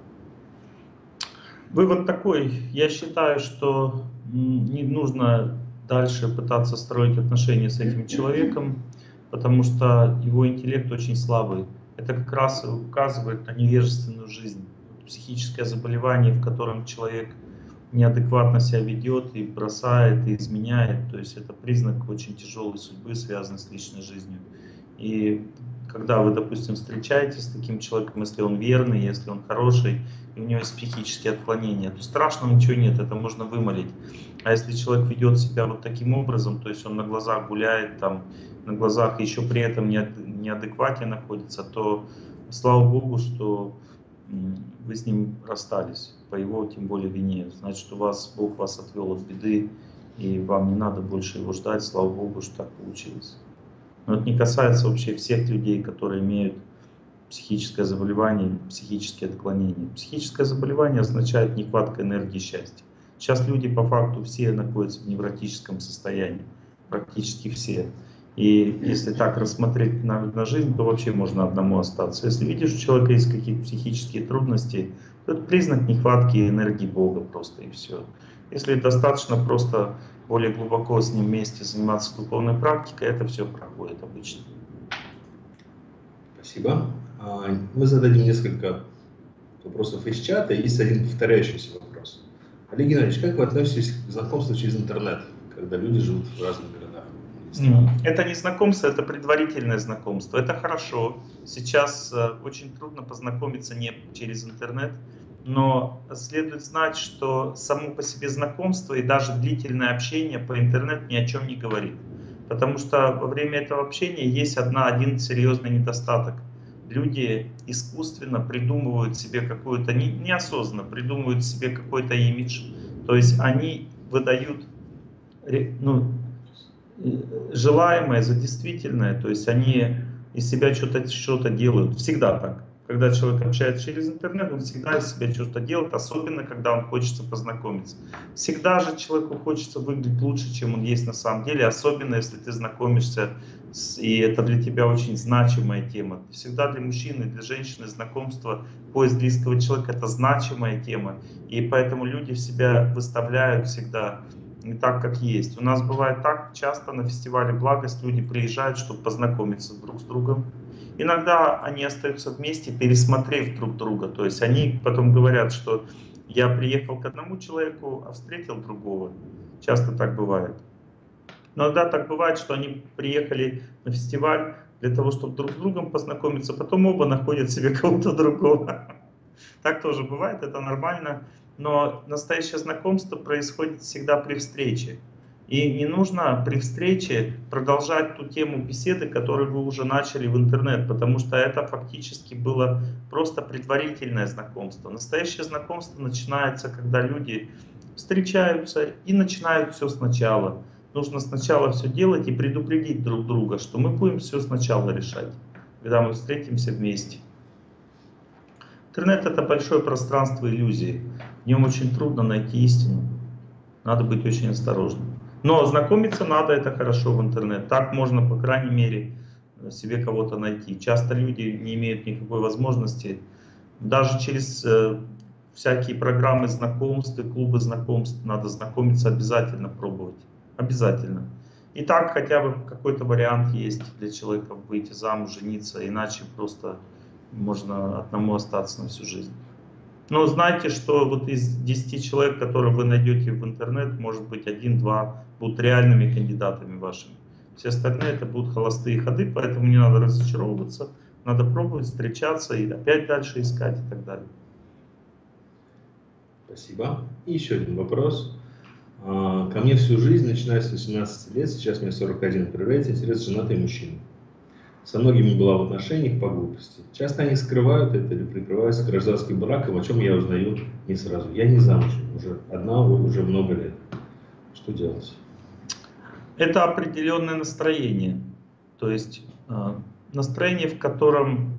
Вывод такой. Я считаю, что не нужно дальше пытаться строить отношения с этим человеком, потому что его интеллект очень слабый. Это как раз указывает на невежественную жизнь. Психическое заболевание, в котором человек неадекватно себя ведет и бросает, и изменяет. То есть это признак очень тяжелой судьбы, связанной с личной жизнью. И когда вы, допустим, встречаетесь с таким человеком, если он верный, если он хороший, и у него есть психические отклонения, то страшного ничего нет, это можно вымолить. А если человек ведет себя вот таким образом, то есть он на глазах гуляет, там, на глазах еще при этом неадекватно находится, то слава Богу, что вы с ним расстались, по его тем более вине. Значит, у вас Бог вас отвел от беды, и вам не надо больше его ждать, слава Богу, что так получилось. Но это не касается вообще всех людей, которые имеют психическое заболевание, психические отклонения. Психическое заболевание означает нехватка энергии счастья. Сейчас люди по факту все находятся в невротическом состоянии, практически все. И если так рассмотреть на, на жизнь, то вообще можно одному остаться. Если видишь, у человека есть какие-то психические трудности, то это признак нехватки энергии Бога просто, и все. Если достаточно просто более глубоко с ним вместе заниматься духовной практикой, это все проходит обычно. Спасибо. Мы зададим несколько вопросов из чата, и есть один повторяющийся вопрос. Олег Геннадьевич, как вы относитесь к знакомству через интернет, когда люди живут в разных городах? Это не знакомство, это предварительное знакомство. Это хорошо. Сейчас очень трудно познакомиться не через интернет, но следует знать, что само по себе знакомство и даже длительное общение по интернету ни о чем не говорит. Потому что во время этого общения есть одна, один серьезный недостаток. Люди искусственно придумывают себе какую-то, не, неосознанно придумывают себе какой-то имидж. То есть они выдают, ну, желаемое за действительное, то есть они из себя что-то что-то делают. Всегда так. Когда человек общается через интернет, он всегда из себя что-то делает, особенно когда он хочется познакомиться. Всегда же человеку хочется выглядеть лучше, чем он есть на самом деле, особенно если ты знакомишься, с, и это для тебя очень значимая тема. Всегда для мужчины, для женщины знакомство, поиск близкого человека — это значимая тема. И поэтому люди в себя выставляют всегда не так, как есть. У нас бывает так часто на фестивале «Благость» люди приезжают, чтобы познакомиться друг с другом. Иногда они остаются вместе, пересмотрев друг друга. То есть они потом говорят, что я приехал к одному человеку, а встретил другого. Часто так бывает. Но иногда так бывает, что они приехали на фестиваль для того, чтобы друг с другом познакомиться, потом оба находят себе кого-то другого. Так тоже бывает, это нормально. Но настоящее знакомство происходит всегда при встрече. И не нужно при встрече продолжать ту тему беседы, которую вы уже начали в интернет, потому что это фактически было просто предварительное знакомство. Настоящее знакомство начинается, когда люди встречаются и начинают все сначала. нужно сначала все делать и предупредить друг друга, что мы будем все сначала решать, когда мы встретимся вместе. Интернет — это большое пространство иллюзий. В нем очень трудно найти истину. Надо быть очень осторожным. Но знакомиться надо, это хорошо в интернет. Так можно, по крайней мере, себе кого-то найти. Часто люди не имеют никакой возможности. Даже через э, всякие программы знакомств и клубы знакомств надо знакомиться, обязательно пробовать. Обязательно. И так хотя бы какой-то вариант есть для человека выйти замуж, жениться, иначе просто можно одному остаться на всю жизнь. Но знайте, что вот из десяти человек, которые вы найдете в интернет, может быть один-два будут реальными кандидатами вашими. Все остальные это будут холостые ходы, поэтому не надо разочаровываться, надо пробовать, встречаться и опять дальше искать и так далее. Спасибо. И еще один вопрос. Ко мне всю жизнь, начиная с восемнадцати лет, сейчас мне сорок один, проявляется интерес женатый мужчина. Со многими была в отношениях по глупости. Часто они скрывают это или прикрываются гражданским браком, о чем я узнаю не сразу. Я не замужем, уже одна уже много лет. Что делать? Это определенное настроение. То есть настроение, в котором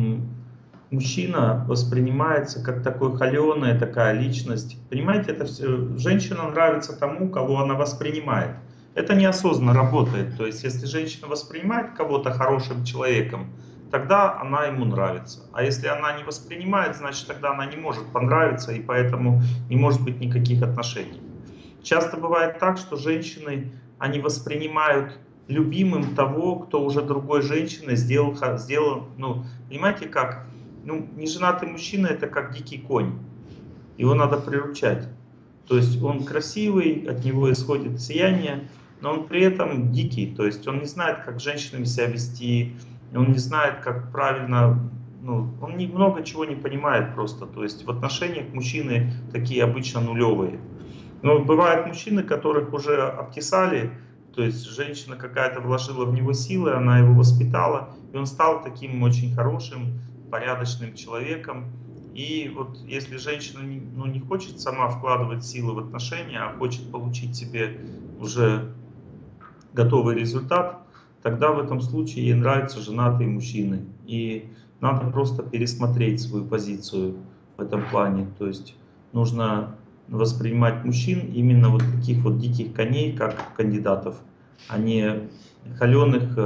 мужчина воспринимается как такой холеная такая личность. Понимаете, это все. Женщина нравится тому, кого она воспринимает. Это неосознанно работает. То есть, если женщина воспринимает кого-то хорошим человеком, тогда она ему нравится. А если она не воспринимает, значит, тогда она не может понравиться, и поэтому не может быть никаких отношений. Часто бывает так, что женщины, они воспринимают любимым того, кто уже другой женщиной сделал, сделал, ну, понимаете как? Ну, неженатый мужчина — это как дикий конь. Его надо приручать. То есть он красивый, от него исходит сияние, но он при этом дикий. То есть он не знает, как с женщинами себя вести, он не знает, как правильно... Ну, он не, много чего не понимает просто. То есть в отношениях мужчины такие обычно нулевые. Но бывают мужчины, которых уже обтесали, то есть женщина какая-то вложила в него силы, она его воспитала, и он стал таким очень хорошим, порядочным человеком. И вот если женщина ну, не хочет сама вкладывать силы в отношения, а хочет получить себе уже готовый результат, тогда в этом случае ей нравятся женатые мужчины. И надо просто пересмотреть свою позицию в этом плане. То есть нужно воспринимать мужчин именно вот таких вот диких коней, как кандидатов, а не холеных,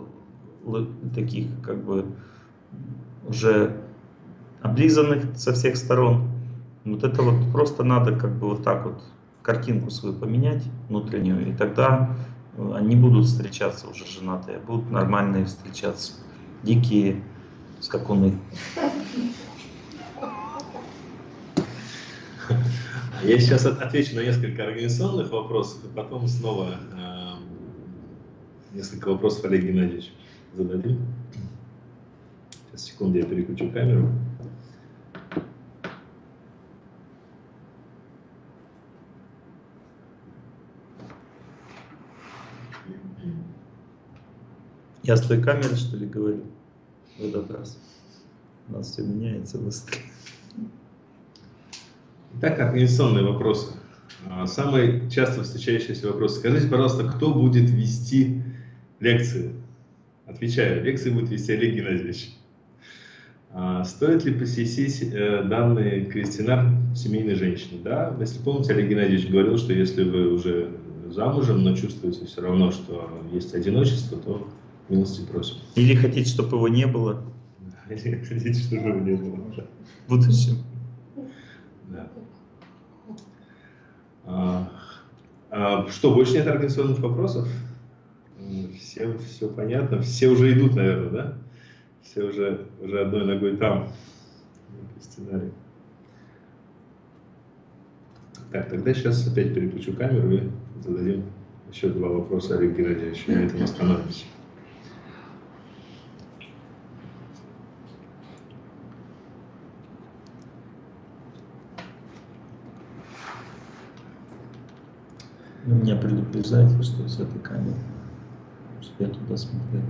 таких как бы уже облизанных со всех сторон. Вот это вот просто надо как бы вот так вот картинку свою поменять внутреннюю, и тогда они будут встречаться уже женатые, будут нормальные встречаться, дикие скакуны. Я сейчас отвечу на несколько организационных вопросов, и потом снова э, несколько вопросов Олегу Геннадьевичу зададим. Сейчас, секунду, я переключу камеру. Я с той камеры, что ли, говорю в этот раз? У нас все меняется быстро. Итак, организационные вопросы. Самый часто встречающийся вопрос. Скажите, пожалуйста, кто будет вести лекции? Отвечаю, лекции будет вести Олег Геннадьевич. Стоит ли посетить данный квестионар семейной женщины? Да, если помните, Олег Геннадьевич говорил, что если вы уже замужем, но чувствуете все равно, что есть одиночество, то милости просим. Или хотите, чтобы его не было? Или хотите, чтобы его не было. В будущем. Да. А, а, что, больше нет организационных вопросов? Всем все понятно. Все уже идут, наверное, да? Все уже, уже одной ногой там. Сценарий. Так, тогда сейчас опять переключу камеру и зададим еще два вопроса Олегу Геннадьевичу. На этом остановимся. Вы меня предупреждаете, что с этой камеры, что я туда смотрел.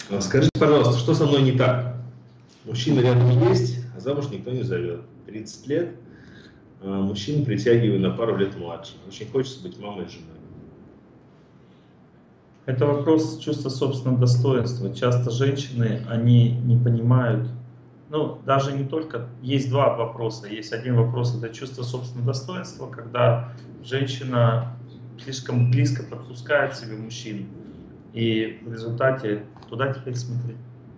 Скажите, пожалуйста, что со мной не так? Мужчина рядом есть, а замуж никто не зовет. тридцать лет, мужчину притягиваю на пару лет младше. Очень хочется быть мамой и женой. Это вопрос чувства собственного достоинства. Часто женщины, они не понимают, ну, даже не только, есть два вопроса. Есть один вопрос, это чувство собственного достоинства, когда женщина слишком близко подпускает к себе мужчин, и в результате, туда теперь смотри,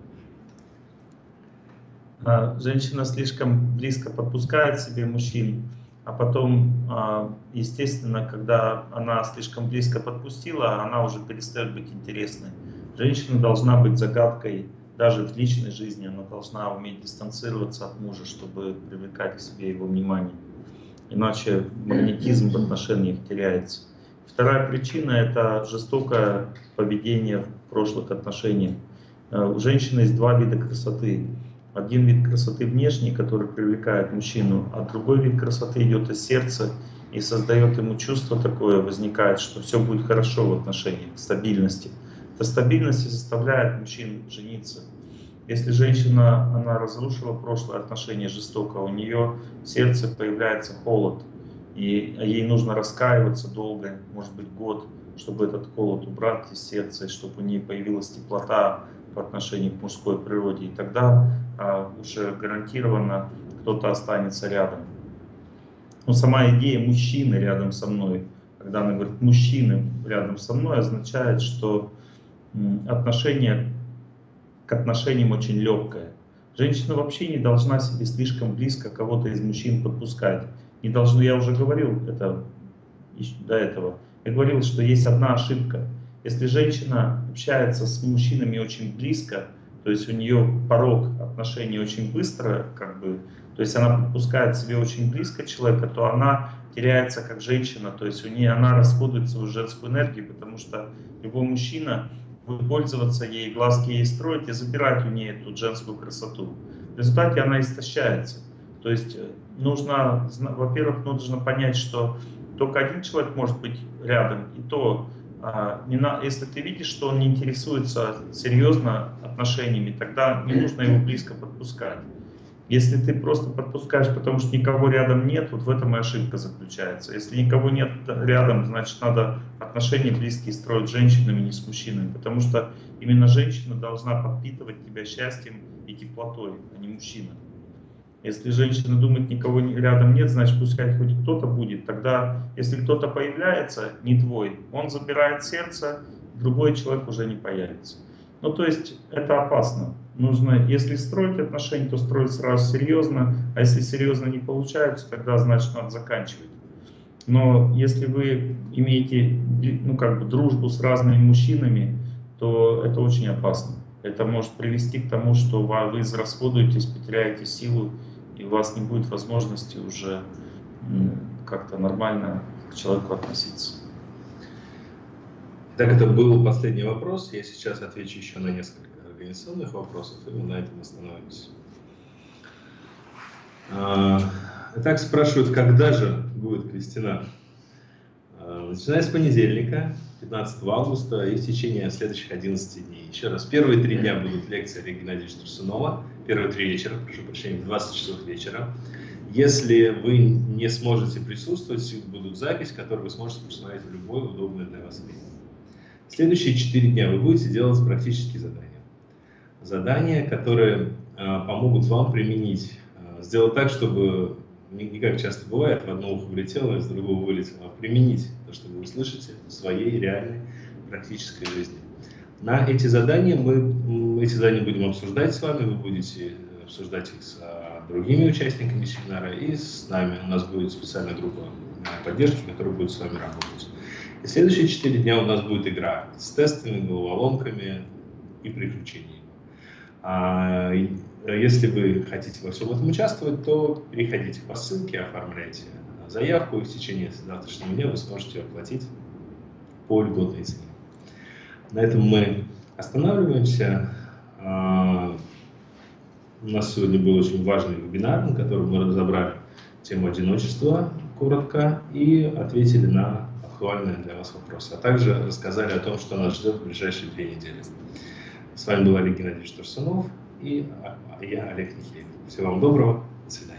женщина слишком близко подпускает к себе мужчин, а потом, естественно, когда она слишком близко подпустила, она уже перестает быть интересной. Женщина должна быть загадкой даже в личной жизни, она должна уметь дистанцироваться от мужа, чтобы привлекать к себе его внимание. Иначе магнетизм в отношениях теряется. Вторая причина – это жестокое поведение в прошлых отношениях. У женщины есть два вида красоты. Один вид красоты внешний, который привлекает мужчину, а другой вид красоты идет из сердца и создает ему чувство такое, возникает, что все будет хорошо в отношениях, стабильности. Эта стабильность и заставляет мужчин жениться. Если женщина, она разрушила прошлое отношение жестоко, у нее в сердце появляется холод, и ей нужно раскаиваться долго, может быть год, чтобы этот холод убрать из сердца, и чтобы у нее появилась теплота по отношению к мужской природе, и тогда а, уже гарантированно кто-то останется рядом. Но сама идея мужчины рядом со мной, когда она говорит мужчины рядом со мной, означает, что отношение к отношениям очень легкое. Женщина вообще не должна себе слишком близко кого-то из мужчин подпускать. Не должна, я уже говорил это до этого. Я говорил, что есть одна ошибка. Если женщина общается с мужчинами очень близко, то есть у нее порог отношений очень быстро, как бы, то есть она подпускает себе очень близко человека, то она теряется как женщина, то есть у нее она расходует свою женскую энергию, потому что любой мужчина будет пользоваться ей, глазки ей строить и забирать у нее эту женскую красоту. В результате она истощается. То есть нужно, во-первых, нужно понять, что только один человек может быть рядом, и то, если ты видишь, что он не интересуется серьезно отношениями, тогда не нужно его близко подпускать. Если ты просто подпускаешь, потому что никого рядом нет, вот в этом и ошибка заключается. Если никого нет рядом, значит надо отношения близкие строить с женщинами, не с мужчинами, потому что именно женщина должна подпитывать тебя счастьем и теплотой, а не мужчина. Если женщина думает, никого рядом нет, значит пускай хоть кто-то будет. Тогда, если кто-то появляется, не твой, он забирает сердце, другой человек уже не появится. Ну, то есть это опасно. Нужно, если строить отношения, то строить сразу серьезно, а если серьезно не получается, тогда значит надо заканчивать. Но если вы имеете, ну, как бы дружбу с разными мужчинами, то это очень опасно. Это может привести к тому, что вы израсходуетесь, потеряете силу, и у вас не будет возможности уже как-то нормально к человеку относиться. Так, это был последний вопрос. Я сейчас отвечу еще на несколько организационных вопросов, и мы на этом остановимся. Итак, спрашивают, когда же будет крестина? Начиная с понедельника, пятнадцатого августа, и в течение следующих одиннадцати дней. Еще раз, первые три дня будут лекции Олега Геннадьевича Турсунова, первые три вечера, прошу прощения, в двадцать часов вечера. Если вы не сможете присутствовать, будут запись, которую вы сможете посмотреть в любое удобное для вас время. Следующие четыре дня вы будете делать практические задания. Задания, которые э, помогут вам применить, э, сделать так, чтобы, не, не как часто бывает, в одно ухо влетело, из другого вылетело, а применить то, что вы услышите в своей реальной практической жизни. На эти задания мы эти задания будем обсуждать с вами, вы будете обсуждать их с а, другими участниками семинара и с нами. У нас будет специальная группа поддержки, которая будет с вами работать. И следующие четыре дня у нас будет игра с тестами, головоломками и приключениями. А, если вы хотите во всем этом участвовать, то переходите по ссылке, оформляйте заявку, и в течение завтрашнего дня вы сможете оплатить по льготной цене. На этом мы останавливаемся. У нас сегодня был очень важный вебинар, на котором мы разобрали тему одиночества коротко и ответили на актуальные для вас вопросы, а также рассказали о том, что нас ждет в ближайшие две недели. С вами был Олег Геннадьевич Турсунов и я, Олег Никеев. Всего вам доброго. До свидания.